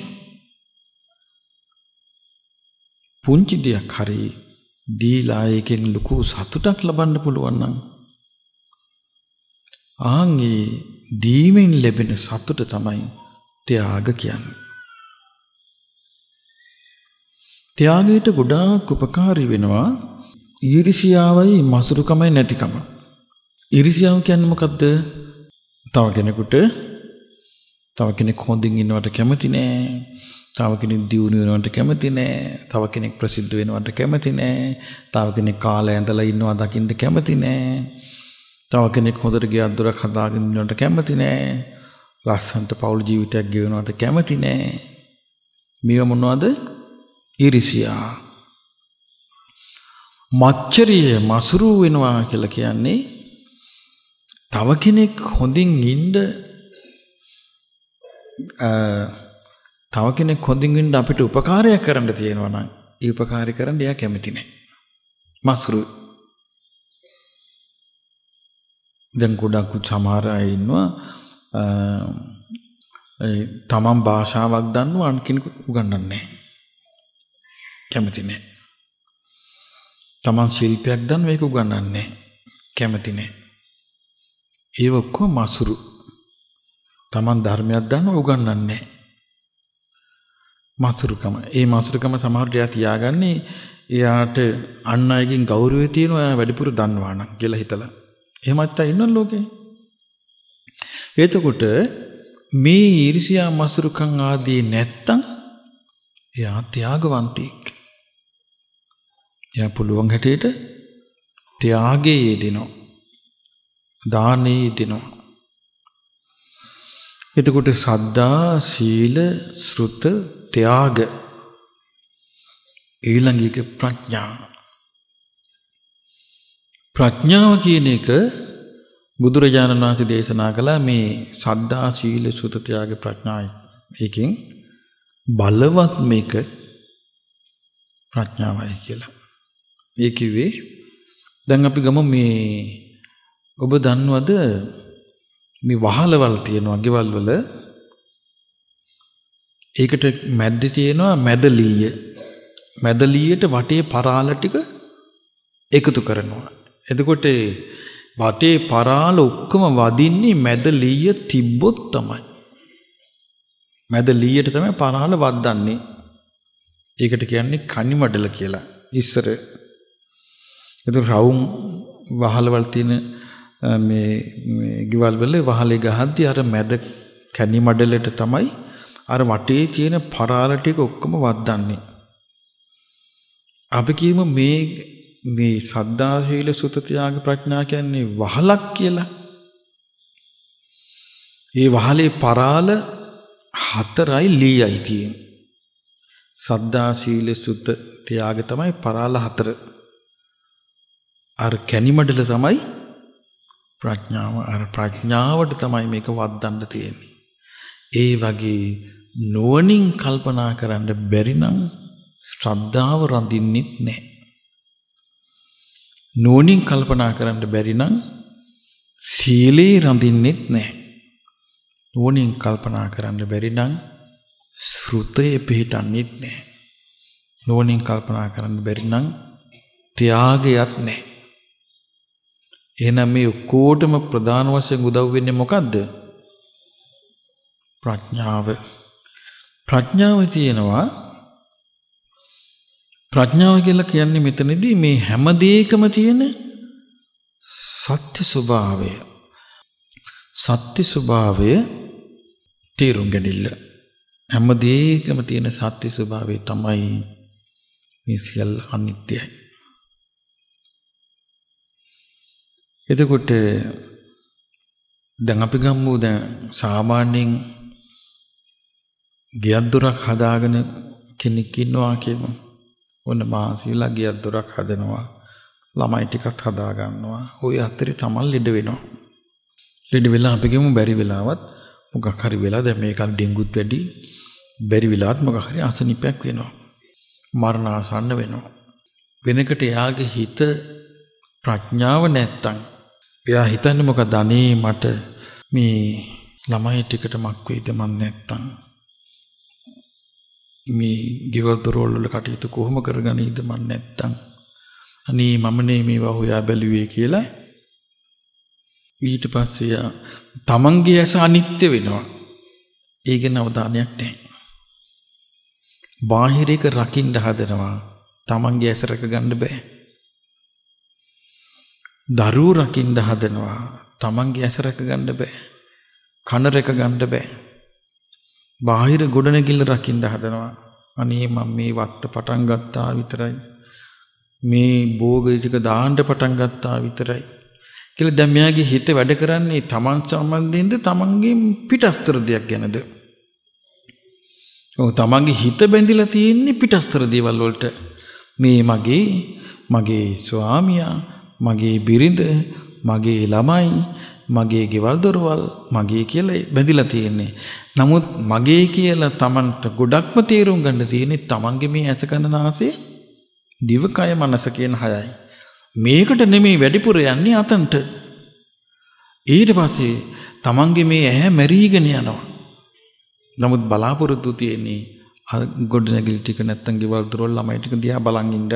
පුංචි දෙයක් හරි දීලා එකෙන් ලොකු සතුටක් ලබන්න පුළුවන් නම් ආන්ගේ දීමෙන් ලැබෙන සතුට තමයි ත්‍යාග කියන්නේ. ත්‍යාගයට ගොඩාක් උපකාරී වෙනවා ඊර්ෂියාවයි මසුරුකමයි නැතිකම. ඊර්ෂියාව කියන්නේ මොකද්ද? තව කෙනෙකුට තව කෙනෙක් හොඳින් ඉන්නවට කැමති නෑ. තව කෙනෙක් දියුණු වෙනවට කැමති නෑ. තව කෙනෙක් ප්‍රසිද්ධ වෙනවට කැමති නෑ. තව කෙනෙක් කාලය ඇඳලා ඉන්නවා දකින්න කැමති නෑ. තව කෙනෙක් හොඳට ගියක් දොරක් හදාගෙන ඉන්නවට කැමති නෑ. ලස්සනට පෞල් ජීවිතයක් ගෙවනවට කැමති නෑ. මේව මොනවද? ඊර්ෂියා. මච්චරිය මසුරු වෙනවා කියලා කියන්නේ තව කෙනෙක් හොඳින් ඉන්න තව කෙනෙක් හොඳින් ඉන්න අපිට උපකාරයක් කරන්න තියෙනවා නම් ඒ උපකාරය කරන්න එයා කැමති නැහැ. මසුරු. දැන් ගොඩක් සමහර අය ඉන්නවා තමන් භාෂාවක් දන්නවා අන් කෙනෙකුට උගන්වන්නේ නැහැ. කැමති නැහැ. තමන් ශිල්පයක් දන්නවා ඒක උගන්වන්නේ නැහැ. කැමති නැහැ. ඒ ඔක්කොම මසුරු. තමන් ධර්මයක් දන්නවා උගන්වන්නේ නැහැ. මසුරුකම. ඒ මසුරුකම සමහරට එයා තියාගන්නේ එයාට අන් අයගෙන් ගෞරවය තියෙනවා එයා වැඩිපුර දන්නවා නම් කියලා හිතලා. එහෙමත් අය ඉන්නවනේ ලෝකේ. එතකොට මේ ඊර්ෂ්‍යා මසුරුකම් ආදී නැත්තම් එයා ත්‍යාගවන්තයෙක්. එයා පුළුවන් හැටියට ත්‍යාගයේ යෙදෙනවා. දානයේ යෙදෙනවා. එතකොට සද්ධා, සීල, ශ්‍රුත, ත්‍යාග ඊළඟ එක ප්‍රඥා. ප්‍රඥාව කියන එක බුදුරජාණන් වහන්සේ දේශනා කළා මේ සද්ධා, සීල, ශ්‍රුත, ත්‍යාග, ප්‍රඥායි. ඒකෙන් බලවත් මේක ප්‍රඥාවයි කියලා. ඒ කිව්වේ දැන් අපි ගමු මේ ඔබ දන්නවද මේ වහලවල් තියෙනවා ගෙවල් වල ඒකට මැද්දේ තියෙනවා මැදලීය. මැදලීයට වටේ පරාල ටික එකතු කරනවා. එතකොට වටේ පරාල ඔක්කොම වදින්නේ මැදලීය තිබ්බොත් තමයි. මැදලීයට තමයි පරාල වද්දන්නේ. ඒකට කියන්නේ කණිමඩල කියලා. ඉස්සර එතකොට රවුම් වහලවල් තියෙන මේ මේ ගෙවල් වල වහලේ ගහද්දි අර මැද කණිමඩලට තමයි අර වටේ තියෙන පරාල ටික ඔක්කොම වද්දන්නේ. අපි කියමු මේ මේ සද්ධා, සීල, සුත, ත්‍යාග, ප්‍රඥා කියන්නේ වහලක් කියලා. ඒ වහලේ පරාල හතරයි ලීයයි තියෙන්නේ. සද්ධා, සීල, සුත, ත්‍යාග තමයි පරාල හතර. අර කැනිමඩල තමයි ප්‍රඥාව. අර ප්‍රඥාවට තමයි මේක වද්දන්න තියෙන්නේ. ඒ වගේ නුවණින් කල්පනා කරන්න බැරි නම් ශ්‍රද්ධාව රඳින්නෙත් නැහැ. නුවණින් කල්පනා කරන්න බැරි නම් සීලේ රඳින්නෙත් නැහැ. නුවණින් කල්පනා කරන්න බැරි නම් ශ්‍රුතේ පිහිටන්නෙත් නැහැ. නුවණින් කල්පනා කරන්න බැරි නම් ත්‍යාගයක් නැහැ. එහෙනම් මේ ඔක්කොටම ප්‍රධාන වශයෙන් උදව් වෙන්නේ මොකද්ද? ප්‍රඥාව. ප්‍රඥාව තියෙනවා. ප්‍රඥාව කියලා කියන්නේ මෙතනදී මේ හැම දෙයකම තියෙන සත්‍ය ස්වභාවය. සත්‍ය ස්වභාවය තේරුම් ගනින්න. හැම දෙයකම තියෙන සත්‍ය ස්වභාවය තමයි මේ සියල්ල අනිත්‍යයි. එතකොට දැන් අපි ගමු දැන් සාමාන්‍යයෙන් ගෙයක් දොරක් හදාගෙන කෙනෙක් ඉන්නවා කියමු. ඔන්න මාසිලා ගෙයක් දොරක් හදනවා. ළමයි ටිකක් හදා ගන්නවා. ওই අතරේ තමන් ලෙඩ වෙනවා. ලෙඩ වෙලා අපි ගමු බැරි වෙලාවත් මොකක් හරි වෙලා දැන් මේක ඩෙන්ගුත් වැඩි බැරි වෙලාවත් මොකක් හරි අසනීපයක් වෙනවා. මරණාසන්න වෙනවා. වෙනකට එයාගේ හිත ප්‍රඥාව නැත්තම් එයා හිතන්නේ මොකද? අනේ මට මේ ළමයි ටිකට මක් වෙයිද මන් නැත්තම් මේ ගෙවල් දොරවල් වල කටයුතු කොහොම කරගනීද මන් නැත්තම් අනේ මම නේ මේවා හොයා බැලුවේ කියලා ඊට පස්සේ තමන්ගේ ඇස අනිත්‍ය වෙනවා. ඒ ගැන අවධානයක් නැහැ. බාහිරයක රකින්න හදනවා. තමන්ගේ ඇස රැක ගන්න බෑ. දරුවෝ රකින්න හදනවා. තමන්ගේ ඇස රැක ගන්න බෑ. කන රැක ගන්න බෑ. බාහිර ගොඩනැගිල්ල රකින්න හදනවා. අනේ මම මේ වත්ත පටන් ගත්තා විතරයි. මේ භෝගය ටික දාන්න පටන් ගත්තා විතරයි. කියලා දැන් මෙයාගේ හිත වැඩ කරන්නේ තමන් සම්බන්ධයෙන්ද තමන්ගේ පිටස්තර දෙයක් ගැනද? ඔව් තමන්ගේ හිත බැඳිලා තියෙන්නේ පිටස්තර දේවල් වලට. මේ මගේ මගේ ස්වාමියා, මගේ බිරිඳ, මගේ ළමයි, මගේ ගෙවල් දොරවල් මගේ කියලා බැඳිලා තියෙන්නේ. නමුත් මගේ කියලා තමන්ට ගොඩක්ම තේරුම් ගන්න තියෙන්නේ තමන්ගේ මේ ඇස කන නාසය දිවකය මනස කියන හයයි. මේකට නෙමෙයි වැඩිපුර යන්නේ අතන්ට. ඊට පස්සේ තමන්ගේ මේ ඇහැ මැරීගෙන යනවා. නමුත් බලාපොරොත්තු තියෙන්නේ ගොඩනැගිලි ටික නැත්තම් ගෙවල් දොරවල් ළමයි ටික දිහා බලන් ඉන්න.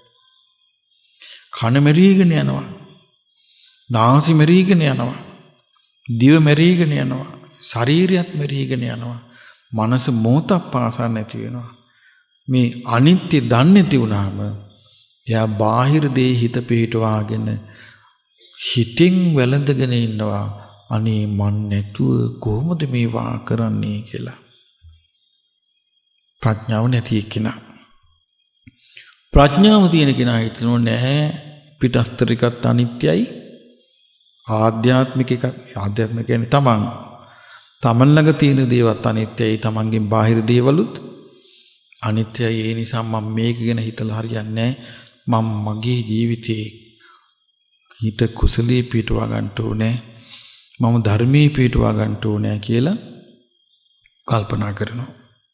කන මැරීගෙන යනවා. නාසය මැරීගෙන යනවා. දිව මැරීගෙන යනවා. ශරීරයත් මැරීගෙන යනවා. මනස මොහොතක් පාසා නැති වෙනවා. මේ අනිත්‍ය දන්නේ නැති වුණාම එයා බාහිර දේ හිත පිහිටවාගෙන හිතින් වැළඳගෙන ඉන්නවා. අනේ මන් නැතුව කොහොමද මේවා කරන්නේ කියලා. ප්‍රඥාව නැති එක්කිනා. ප්‍රඥාව තියෙන කෙනා හිතනෝ නැහැ පිටස්තර එකත් අනිත්‍යයි ආධ්‍යාත්මික එක ආධ්‍යාත්මික කියන්නේ තමන් තමන් ළඟ තියෙන දේවත් අනිත්‍යයි තමන්ගෙන් බාහිර දේවලුත් අනිත්‍යයි ඒ නිසා මම මේක ගැන හිතලා හරියන්නේ නැහැ මම මගේ ජීවිතේ හිත කුසලී පිටවා ගන්න ඕනේ මම ධර්මයේ පිටවා ගන්න ඕනේ කියලා කල්පනා කරනවා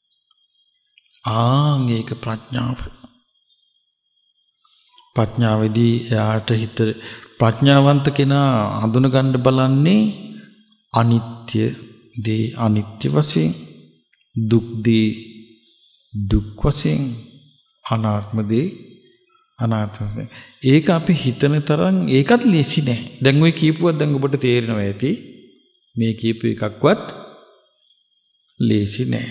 ආන් ඒක ප්‍රඥාව ප්‍රඥාවේදී යාට හිත ප්‍රඥාවන්ත කෙනා හඳුන ගන්න බලන්නේ අනිත්‍ය දේ අනිත්‍ය වශයෙන් දුක් දේ දුක් වශයෙන් අනාත්ම දේ අනාත්ම වශයෙන් ඒක අපි හිතන තරම් ඒකත් ලේසි නෑ දැන් ඔය කියපුවා දැන් ඔබට තේරෙනවා ඇති මේ කියපු එකක්වත් ලේසි නෑ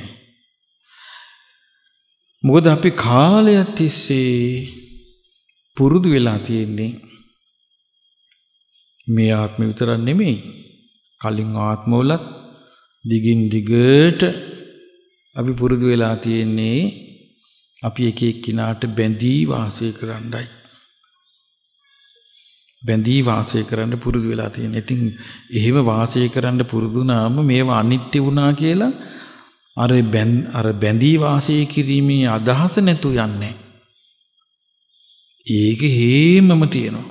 මොකද අපි කාලයක් තිස්සේ පුරුදු වෙලා තියෙන්නේ මේ ආත්ම විතරක් නෙමෙයි කලින් ආත්මවලත් දිගින් දිගට අපි පුරුදු වෙලා තියෙන්නේ අපි එක එක්කිනාට බැඳී වාසය කරන්නයි බැඳී වාසය කරන්න පුරුදු වෙලා තියෙන්නේ. ඉතින් එහෙම වාසය කරන්න පුරුදු වුණාම මේවා අනිත්‍ය වුණා කියලා අර අර බැඳී වාසය කිරීමේ අදහස නැතු යන්නේ. ඒක හේමම තියෙනවා.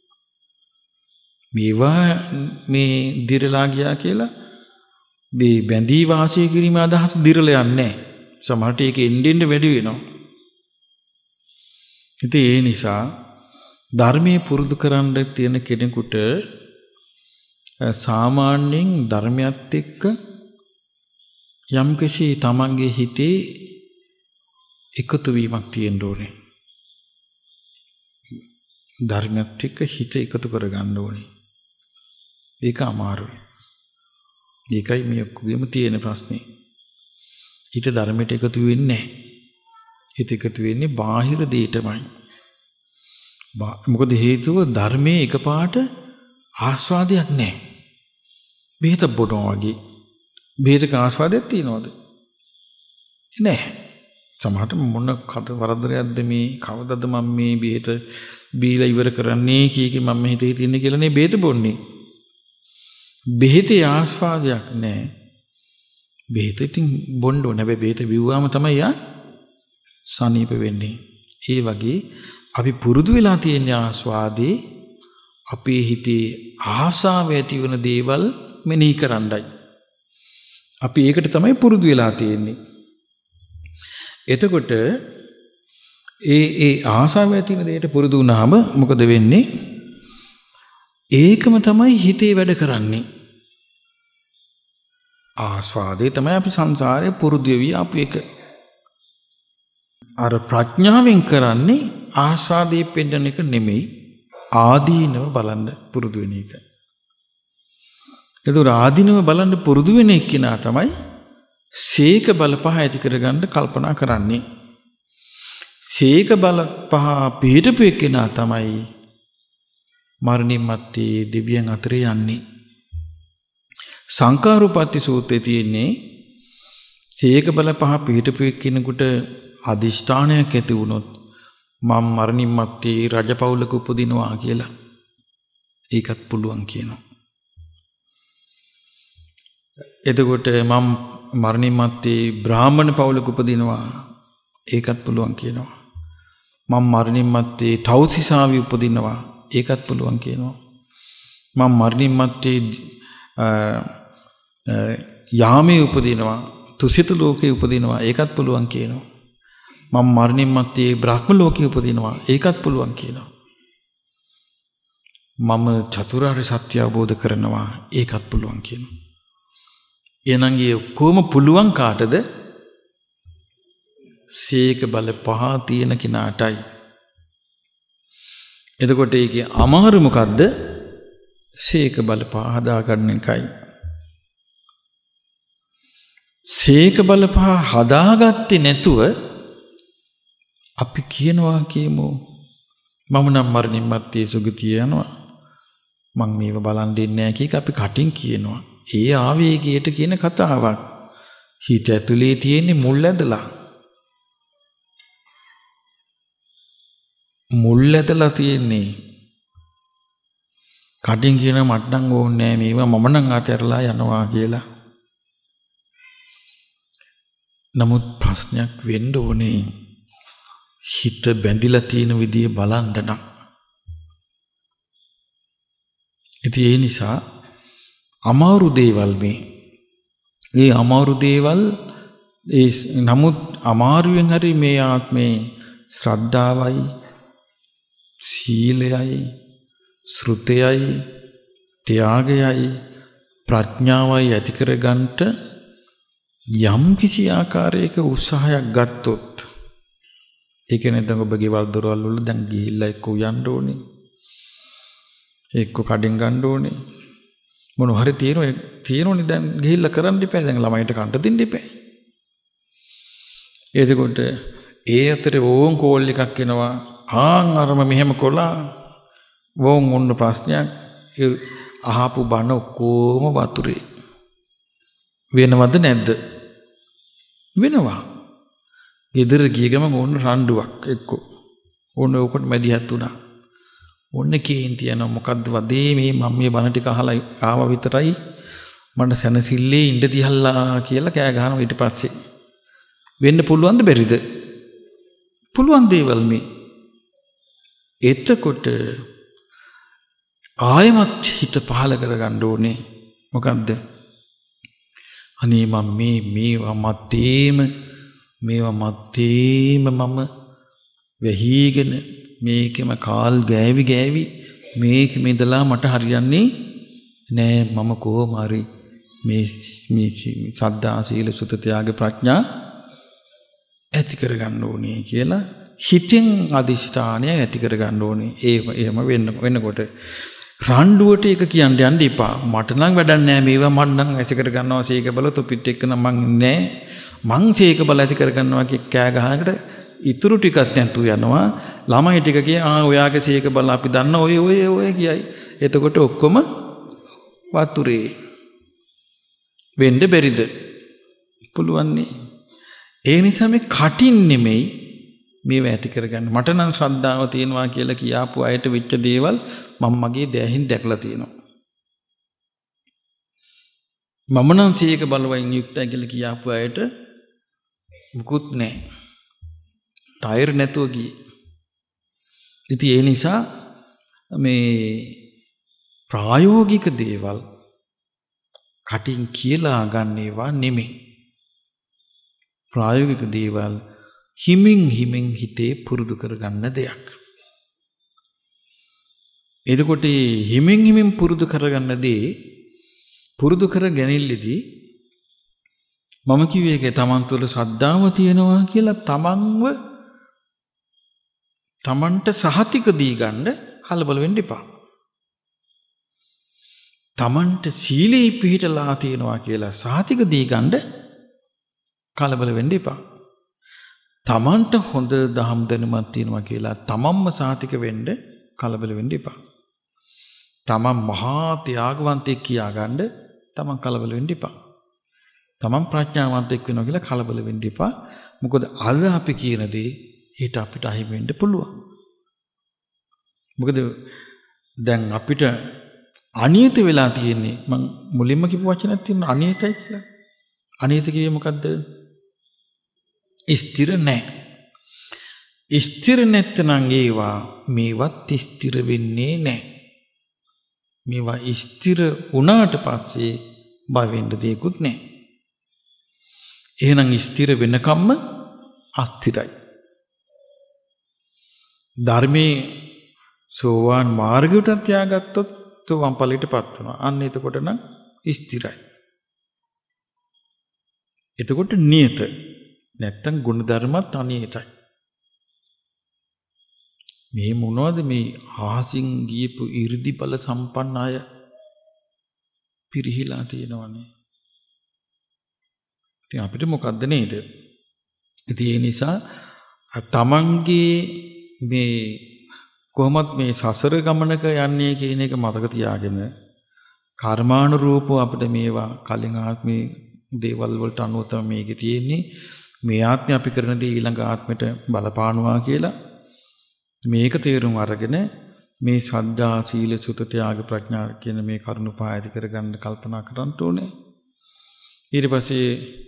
මේවා මේ දිරලා ගියා කියලා මේ බැඳී වාසය කිරීමේ අදහස දිරලා යන්නේ නැහැ. සමහරට ඒක එන්න එන්න වැඩි වෙනවා. ඉතින් ඒ නිසා ධර්මයේ පුරුදු කරන්න තියෙන කෙනෙකුට සාමාන්‍යයෙන් ධර්මයත් එක්ක යම්කිසි තමන්ගේ හිතේ එකතු වීමක් තියෙන්න ඕනේ. ධර්මයත් එක්ක හිත එකතු කරගන්න ඕනේ. ඒක අමාරුයි. ඒකයි මේ ඔක්කොගෙම තියෙන ප්‍රශ්නේ. හිත ධර්මයට එකතු වෙන්නේ නැහැ. හිත එකතු වෙන්නේ බාහිර දෙයටමයි. මොකද හේතුව ධර්මයේ එකපාරට ආස්වාදයක් නැහැ. බෙහෙත බොනවා වගේ. බෙහෙතක ආස්වාදයක් තියනවද? නැහැ. සමහරට මොන කද වරදරයක්ද මේ කවදද මම මේ බෙහෙත බීලා ඉවර කරන්නේ කීකේ මම හිතේ තියන්නේ කියලා නේ බෙහෙත බොන්නේ. බෙහෙතේ ආස්වාදයක් නැහැ. බෙහෙත ඉතින් බොන්න ඕනේ. හැබැයි බෙහෙත බිව්වාම තමයි යා සනීප වෙන්නේ. ඒ වගේ අපි පුරුදු වෙලා තියෙන ආස්වාදේ අපේ හිතේ ආසාව ඇති වෙන දේවල් මෙනෙහි කරන්නයි. අපි ඒකට තමයි පුරුදු වෙලා තියෙන්නේ. එතකොට ඒ ඒ ආසාව ඇති වෙන දෙයට පුරුදු වුණාම මොකද වෙන්නේ? ඒකම තමයි හිතේ වැඩ කරන්නේ. ආස්වාදේ තමයි අපි සංසාරේ පුරුදු වෙවි ආපු එක. අර ප්‍රඥාවෙන් කරන්නේ ආස්වාදේ පෙන්නන එක නෙමෙයි ආදීනව බලන්න පුරුදු වෙන එක. ඒතර ආදීනව බලන්න පුරුදු වෙන එක්කිනා තමයි සීක බල පහ ඇති කරගන්න කල්පනා කරන්නේ. සීක බල පහ පිටපු එක්කිනා තමයි මරණින් මත්තේ දෙවියන් අතරේ යන්නේ. සංකාරූපත්ති සූත්‍රයේ තියෙන්නේ සීක බල පහ පිටපු එක්කිනෙකුට අදිෂ්ඨානයක් ඇති වුණොත් මම මරණින් මත්තේ රජපෞලක උපදිනවා කියලා. ඒකත් පුළුවන් කියනවා. එතකොට මම මරණින් මත්තේ බ්‍රාහ්මණ පෞලක උපදිනවා. ඒකත් පුළුවන් කියනවා. මම මරණින් මත්තේ තවුසිසාවි උපදිනවා. ඒකත් පුළුවන් කියනවා. මම මරණින් මත්තේ යාමේ උපදිනවා. තුසිත ලෝකේ උපදිනවා. ඒකත් පුළුවන් කියනවා. මම මරණින් මත්තේ බ්‍රහ්ම ලෝකේ උපදිනවා. ඒකත් පුළුවන් කියනවා. මම චතුරාර්ය සත්‍ය අවබෝධ කරනවා. ඒකත් පුළුවන් කියනවා. එහෙනම් ඒ කොහොම පුළුවන් කාටද? සීක බල පහ තියෙන කෙනාටයි. එතකොට ඒකේ අමාරු මොකද්ද? සීක බල පහ හදාගන්න එකයි. සීක බල පහ හදාගත්තේ නැතුව අපි කියනවා කියමු මම නම් මරණින් මත්තේ සුගතිය යනවා. මං මේව බලන් දෙන්නේ නැහැ කීක අපි කටින් කියනවා. ඒ ආවේගයට කියන කතාවක්. හිත ඇතුලේ තියෙන මුල් ඇදලා. මුල් ඇදලා තියෙන්නේ. කටින් කියන මට නම් ඕනේ නෑ මේවා මම නම් අතහැරලා යනවා කියලා. නමුත් ප්‍රශ්නයක් වෙන්න ඕනේ. හිත බැඳිලා තියෙන විදිය බලන්න නම්. ඉතින් ඒ නිසා අමාරු දේවල් මේ. ඒ අමාරු දේවල් ඒ නමුත් අමාරුවෙන් හරි මේ ආත්මේ ශ්‍රද්ධාවයි සීලයයි ශ්‍රුතයයි ත්‍යාගයයි ප්‍රඥාවයි ඇති කරගන්නට යම් කිසි ආකාරයක උත්සාහයක් ගත්තොත් ඒ කියන්නේ දැන් ඔබගේ වල් දොරවල් වල දැන් ගිහිල්ලා එක්ක උයන්න ඕනේ එක්ක කඩෙන් ගන්න ඕනේ මොන හරි තියෙනවා තියෙනෝනේ දැන් ගිහිල්ලා කරන්න ඉපෑ දැන් ළමයිට කන්න දෙන්න ඉපෑ එතකොට ඒ අතරේ ඕන් කෝල් එකක් එනවා ආන් අරම මෙහෙම කොලා වොන් මොන ප්‍රශ්නයක් අහපු බණ ඔක්කොම වතුරේ වෙනවද නැද්ද වෙනවා ගෙදර ගිය ගමන් ඕන රණ්ඩුවක් එක්ක ඕන ඔකට මැදිහත් වුණා ඕන කේන්ති යන මොකද්ද වදේ මේ මම මේ බණ ටික අහලා ආවා විතරයි මට සැනසille ඉඳ දිහල්ලා කියලා කෑ ගහනවා ඊට පස්සේ වෙන්න පුළුවන්ද බැරිද පුළුවන් දේවල් මේ එතකොට ආයමත් හිත පහල කරගන්න ඕනේ මොකද්ද අනේ මම මේ මේවා මැත්තේම මේවා මැත්තේම මම වෙහිගෙන මේකෙම කාල් ගෑවි ගෑවි මේකෙම ඉඳලා මට හරියන්නේ නෑ මම කොහොම හරි මේ මේ සද්ධා සීල සුත ත්‍යාග ප්‍රඥා ඇති කරගන්න ඕනේ කියලා හිතෙන් අදිෂ්ඨානය ඇති කරගන්න ඕනේ. ඒ එහෙම වෙන්න වෙනකොට රණ්ඩුවට ඒක කියන්න යන්න එපා. මට නම් වැඩක් නෑ මේවා මම නම් ඇති කරගන්නවා සීක බල තුපිට එක්ක නම් මං ඉන්නේ. මං සීක බල ඇති කරගන්නවා කිය කෑ ගහකට ඉතුරු ටිකක් නැතු යනවා. ළමයි ටික කිය ආ ඔයාගේ සීක බල අපි දන්න ඔය ඔය ඔය කියයි. එතකොට ඔක්කොම වතුරේ වෙන්න බැරිද? පුළුවන් නේ. ඒ නිසා මේ කටින් නෙමෙයි මේව ඇති කරගන්න. මට නම් ශ්‍රද්ධාව තියෙනවා කියලා කියාපු අයට වෙච්ච දේවල් මම මගේ දැහින් දැකලා තියෙනවා. මම නම් සීක බලවයින් යුක්තයි කියලා කියාපු අයට මුකුත් නැහැ. ටයර් නැතුව ගියේ. ඉතින් ඒ නිසා මේ ප්‍රායෝගික දේවල් කටින් කියලා ගන්න ඒවා නෙමෙයි. ප්‍රායෝගික දේවල් හිමින් හිමින් හිතේ පුරුදු කරගන්න දෙයක්. එතකොට හිමින් හිමින් පුරුදු කරගන්න දේ පුරුදු කර ගැනීමෙදී මම කිව්වේ ඒක තමන් තුළ ශ්‍රද්ධාව තියෙනවා කියලා තමන්ව තමන්ට සහතික දී ගන්න කලබල වෙන්න එපා. තමන්ට සීලේ පිහිටලා තියෙනවා කියලා සහතික දී ගන්න කලබල වෙන්න එපා. තමන්ට හොඳ දහම් දැනුමක් තියෙනවා කියලා තමන්ම සාතික වෙන්න කලබල වෙන්න එපා. තමන් මහා ත්‍යාගවන්තයෙක් කියාගන්න තමන් කලබල වෙන්න එපා. තමන් ප්‍රඥාවන්තයෙක් වෙනවා කියලා කලබල වෙන්න එපා. මොකද අද අපි කියන දේ ඊට අපිට අහිමි වෙන්න පුළුවන්. මොකද දැන් අපිට අනියත වෙලා තියෙන්නේ මම මුලින්ම කිව්ව වචනයක් තියෙනවා අනියතයි කියලා. අනියත කියේ මොකද්ද? ස්ථිර නැහැ. ස්ථිර නැත්නම් ඒවා මේවත් ස්ථිර වෙන්නේ නැහැ. මේවා ස්ථිර වුණාට පස්සේ බය වෙන්න දෙයක්වත් නැහැ. එහෙනම් ස්ථිර වෙනකම්ම අස්ථිරයි. ධර්මයේ සෝවාන් මාර්ගයට ත්‍යාගත්තොත් සෝවාන් ඵලයටපත් වෙනවා. අන්න එතකොට නම් ස්ථිරයි. එතකොට නියත නැත්තම් ගුණ ධර්මත් අනියතයි. මේ මොනවද මේ ආසින් ගියපු 이르දි බල සම්පන්න අය පිරිහිලා තියෙනවනේ. ඉතින් අපිට මොකද්ද නේද? ඉතින් ඒ නිසා තමන්ගේ මේ කොහොමත් මේ සසර ගමනක යන්නේ කියන එක මතක තියාගෙන කර්මානුරූපව අපිට මේවා කලින් ආත්මේ දේවල් වලට අනුව තමයි මේකේ තියෙන්නේ. මේ ආත්මේ අපි කරන දේ ඊළඟ ආත්මෙට බලපානවා කියලා මේක තේරුම් අරගෙන මේ සද්ධා සීල සුත ත්‍යාග ප්‍රඥා කියන මේ කරුණු පහ ඇති කරගන්න කල්පනා කරන්න ඕනේ. ඊට පස්සේ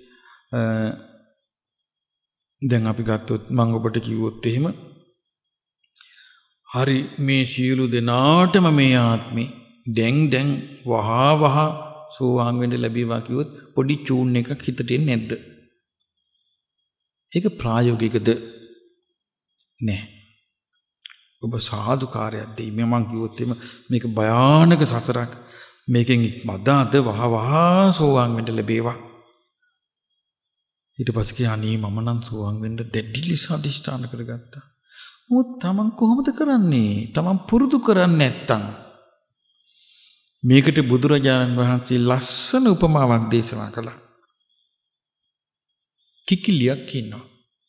දැන් අපි ගත්තොත් මම ඔබට කිව්වොත් එහෙම හරි මේ සියලු දෙනාටම මේ ආත්මේ දැන් දැන් වහා වහා සෝවාන් වෙන්න ලැබීවා කිව්වොත් පොඩි චූන් එකක් හිතට එන්නේ නැද්ද? ඒක ප්‍රායෝගිකද? නෑ. ඔබ සාදුකාරයක් දෙයි. මම කිව්වොත් එimhe මේක භයානක සසරක්. මේකෙන් මදාද වහ වහ සෝවාන් වෙන්න ලැබේවා. ඊට පස්සේ කිය අනේ මම නම් සෝවාන් වෙන්න දෙඩි ලෙස අධිෂ්ඨාන කරගත්තා. මොකද තමන් කොහොමද කරන්නේ? තමන් පුරුදු කරන්නේ නැත්තම්. මේකට බුදුරජාණන් වහන්සේ ලස්සන උපමාවක් දේශනා කළා. කිකිලියක් ඉන්නවා.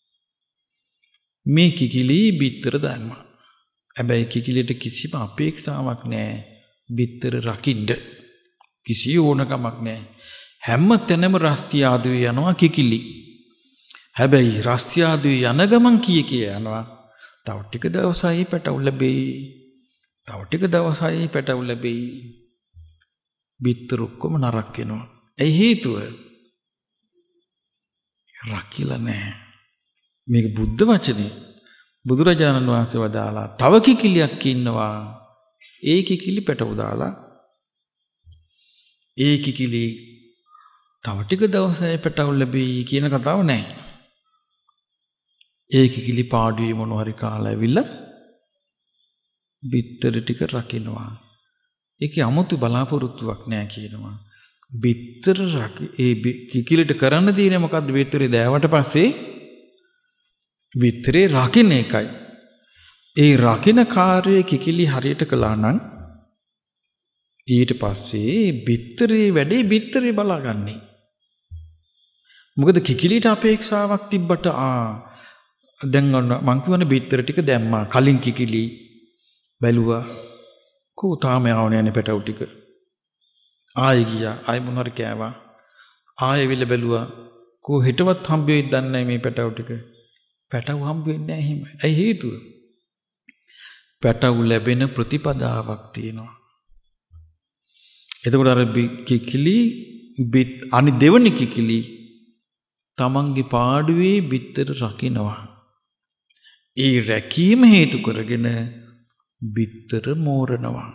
මේ කිකිලි බිත්තර දානවා. හැබැයි කිකිලියට කිසිම අපේක්ෂාවක් නැහැ බිත්තර රකින්න. කිසි ඕනකමක් නැහැ. හැම තැනම රස්තියාදුවේ යනවා කිකිලි. හැබැයි රස්තියාදුවේ යන ගමන් කී කිය යනවා. තව ටික දවසයි පැටවුල් ලැබෙයි. තව ටික දවසයි පැටවුල් ලැබෙයි. බිත්තර ඔක්කොම නරක් වෙනවා. ඒ හේතුව රකිලා නැහැ. මේක බුද්ධ වචනේ. බුදුරජාණන් වහන්සේ වදාලා තව කිකිලියක් ඉන්නවා. ඒ කිකිලි පැටව දාලා ඒ කිකිලි තව ටික දවසයි පැටවුල් ලැබෙයි කියන කතාව නැහැ. ඒ කිකිලි පාඩුවේ මොන හරි කාලා ඇවිල්ලා බිත්තර ටික රකින්නවා. ඒකේ 아무තු බලාපොරොත්තුවක් නැහැ කියනවා. බිත්තර රක ඒ කිකිලිට කරන්න තියෙන්නේ මොකද්ද? බිත්තරේ දෑවට පස්සේ බිත්තරේ රකින්න එකයි. ඒ රකින්න කාර්යය කිකිලි හරියට කළා නම් ඊට පස්සේ බිත්තරේ වැඩේ බිත්තරේ බලාගන්නේ. මොකද කිකිලිට අපේක්ෂාවක් තිබ්බට ආ දැන් මං කියවනේ බිත්තර ටික දැම්මා. කලින් කිකිලි බැලුවා කෝ තාම ආවනේ යන්නේ පැටවු ටික. ආයෙ ගියා. ආයෙ මොනවාරි කෑවා. ආයෙ විල බැලුවා කෝ හෙටවත් හම්බ වෙයිද දන්නේ නැහැ මේ පැටවු ටික. පැටවු හම්බ වෙන්නේ නැහැ එහෙම. ඇයි හේතුව? පැටවු ලැබෙන ප්‍රතිපදාවක් තියෙනවා. එතකොට අර කිකිලි බිත් අනි දෙවනි කිකිලි තමන්ගේ පාඩුවේ බිත්තර රකින්නවා. ඒ රැකීම හේතු කරගෙන බිත්තර මෝරනවා.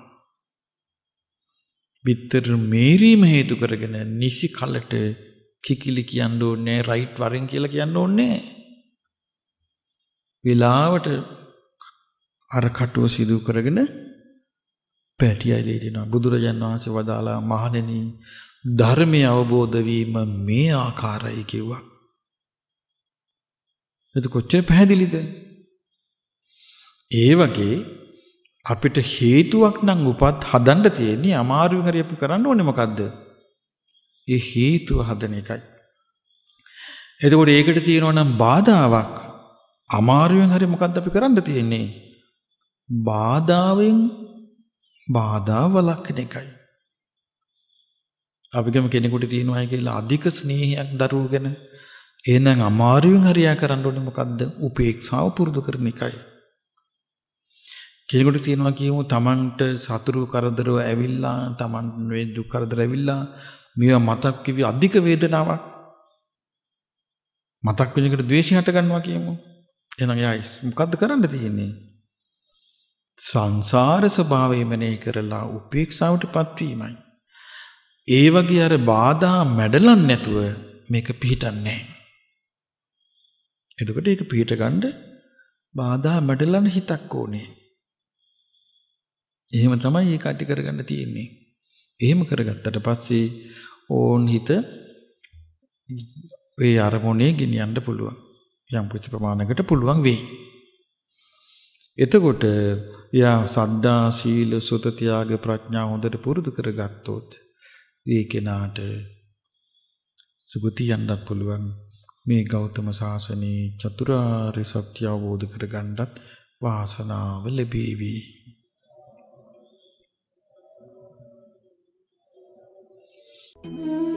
බිත්තර මේරීම හේතු කරගෙන නිසි කලට කිකිලි කියන්න ඕනේ රයිට් වරෙන් කියලා කියන්න ඕනේ. වෙලාවට අර කටුව සිදු කරගෙන පැටියයි ලීනවා. බුදුරජාණන් වහන්සේ වදාලා මහණෙනි ධර්මය අවබෝධ වීම මේ ආකාරයි කිව්වා. ඒක කොච්චර පැහැදිලිද? ඒ වගේ අපිට හේතුවක් නම් උපත් හදන්න තියෙන්නේ අමාරුවෙන් හරි අපි කරන්න ඕනේ මොකද්ද? ඒ හේතුව හදන එකයි. එතකොට ඒකට තියෙනවා නම් බාධාවක් අමාරුවෙන් හරි මොකද්ද අපි කරන්න තියෙන්නේ? බාධාවෙන් බාධා වළක්වන එකයි. අපි ගම කෙනෙකුට තියෙනවා කියලා අධික ස්නේහයක් දරුවගෙන එහෙනම් අමාරුවෙන් හරියා කරන්න ඕනේ මොකද්ද? උපේක්ෂාව පුරුදු කරන එකයි. කෙනෙකුට තියෙනවා කියමු තමන්ට සතුරු කරදරව ඇවිල්ලා තමන් වේ දුක් කරදර ඇවිල්ලා මේවා මතක් කිවි අධික වේදනාවක් මතක් වෙන එකට ද්වේෂය හට ගන්නවා කියමු. එහෙනම් එයා මොකද්ද කරන්න තියෙන්නේ? සංසාර ස්වභාවය මෙනෙහි කරලා උපේක්ෂාවටපත් වීමයි. ඒ වගේ අර බාධා මැඩලන්නේ නැතුව මේක පිහිටන්නේ නැහැ. එතකොට ඒක පිහිට ගන්න බාධා මැඩලන හිතක් ඕනේ. එහෙම තමයි ඒක ඇති කරගන්න තියෙන්නේ. එහෙම කරගත්තට පස්සේ ඕන් හිත ඒ අරමුණේ ගෙනියන්න පුළුවන්. යම් කිසි ප්‍රමාණයකට පුළුවන් වෙයි. එතකොට යා සද්දා සීල සුත ත්‍යාග ප්‍රඥා හොඳට පුරුදු කරගත්තොත් ඒ කෙනාට සුගති යන්නත් පුළුවන්. මේ ගෞතම සාසනේ චතුරාර්ය සත්‍ය අවබෝධ කරගන්නත් වාසනාව ලැබේවි. Thank you.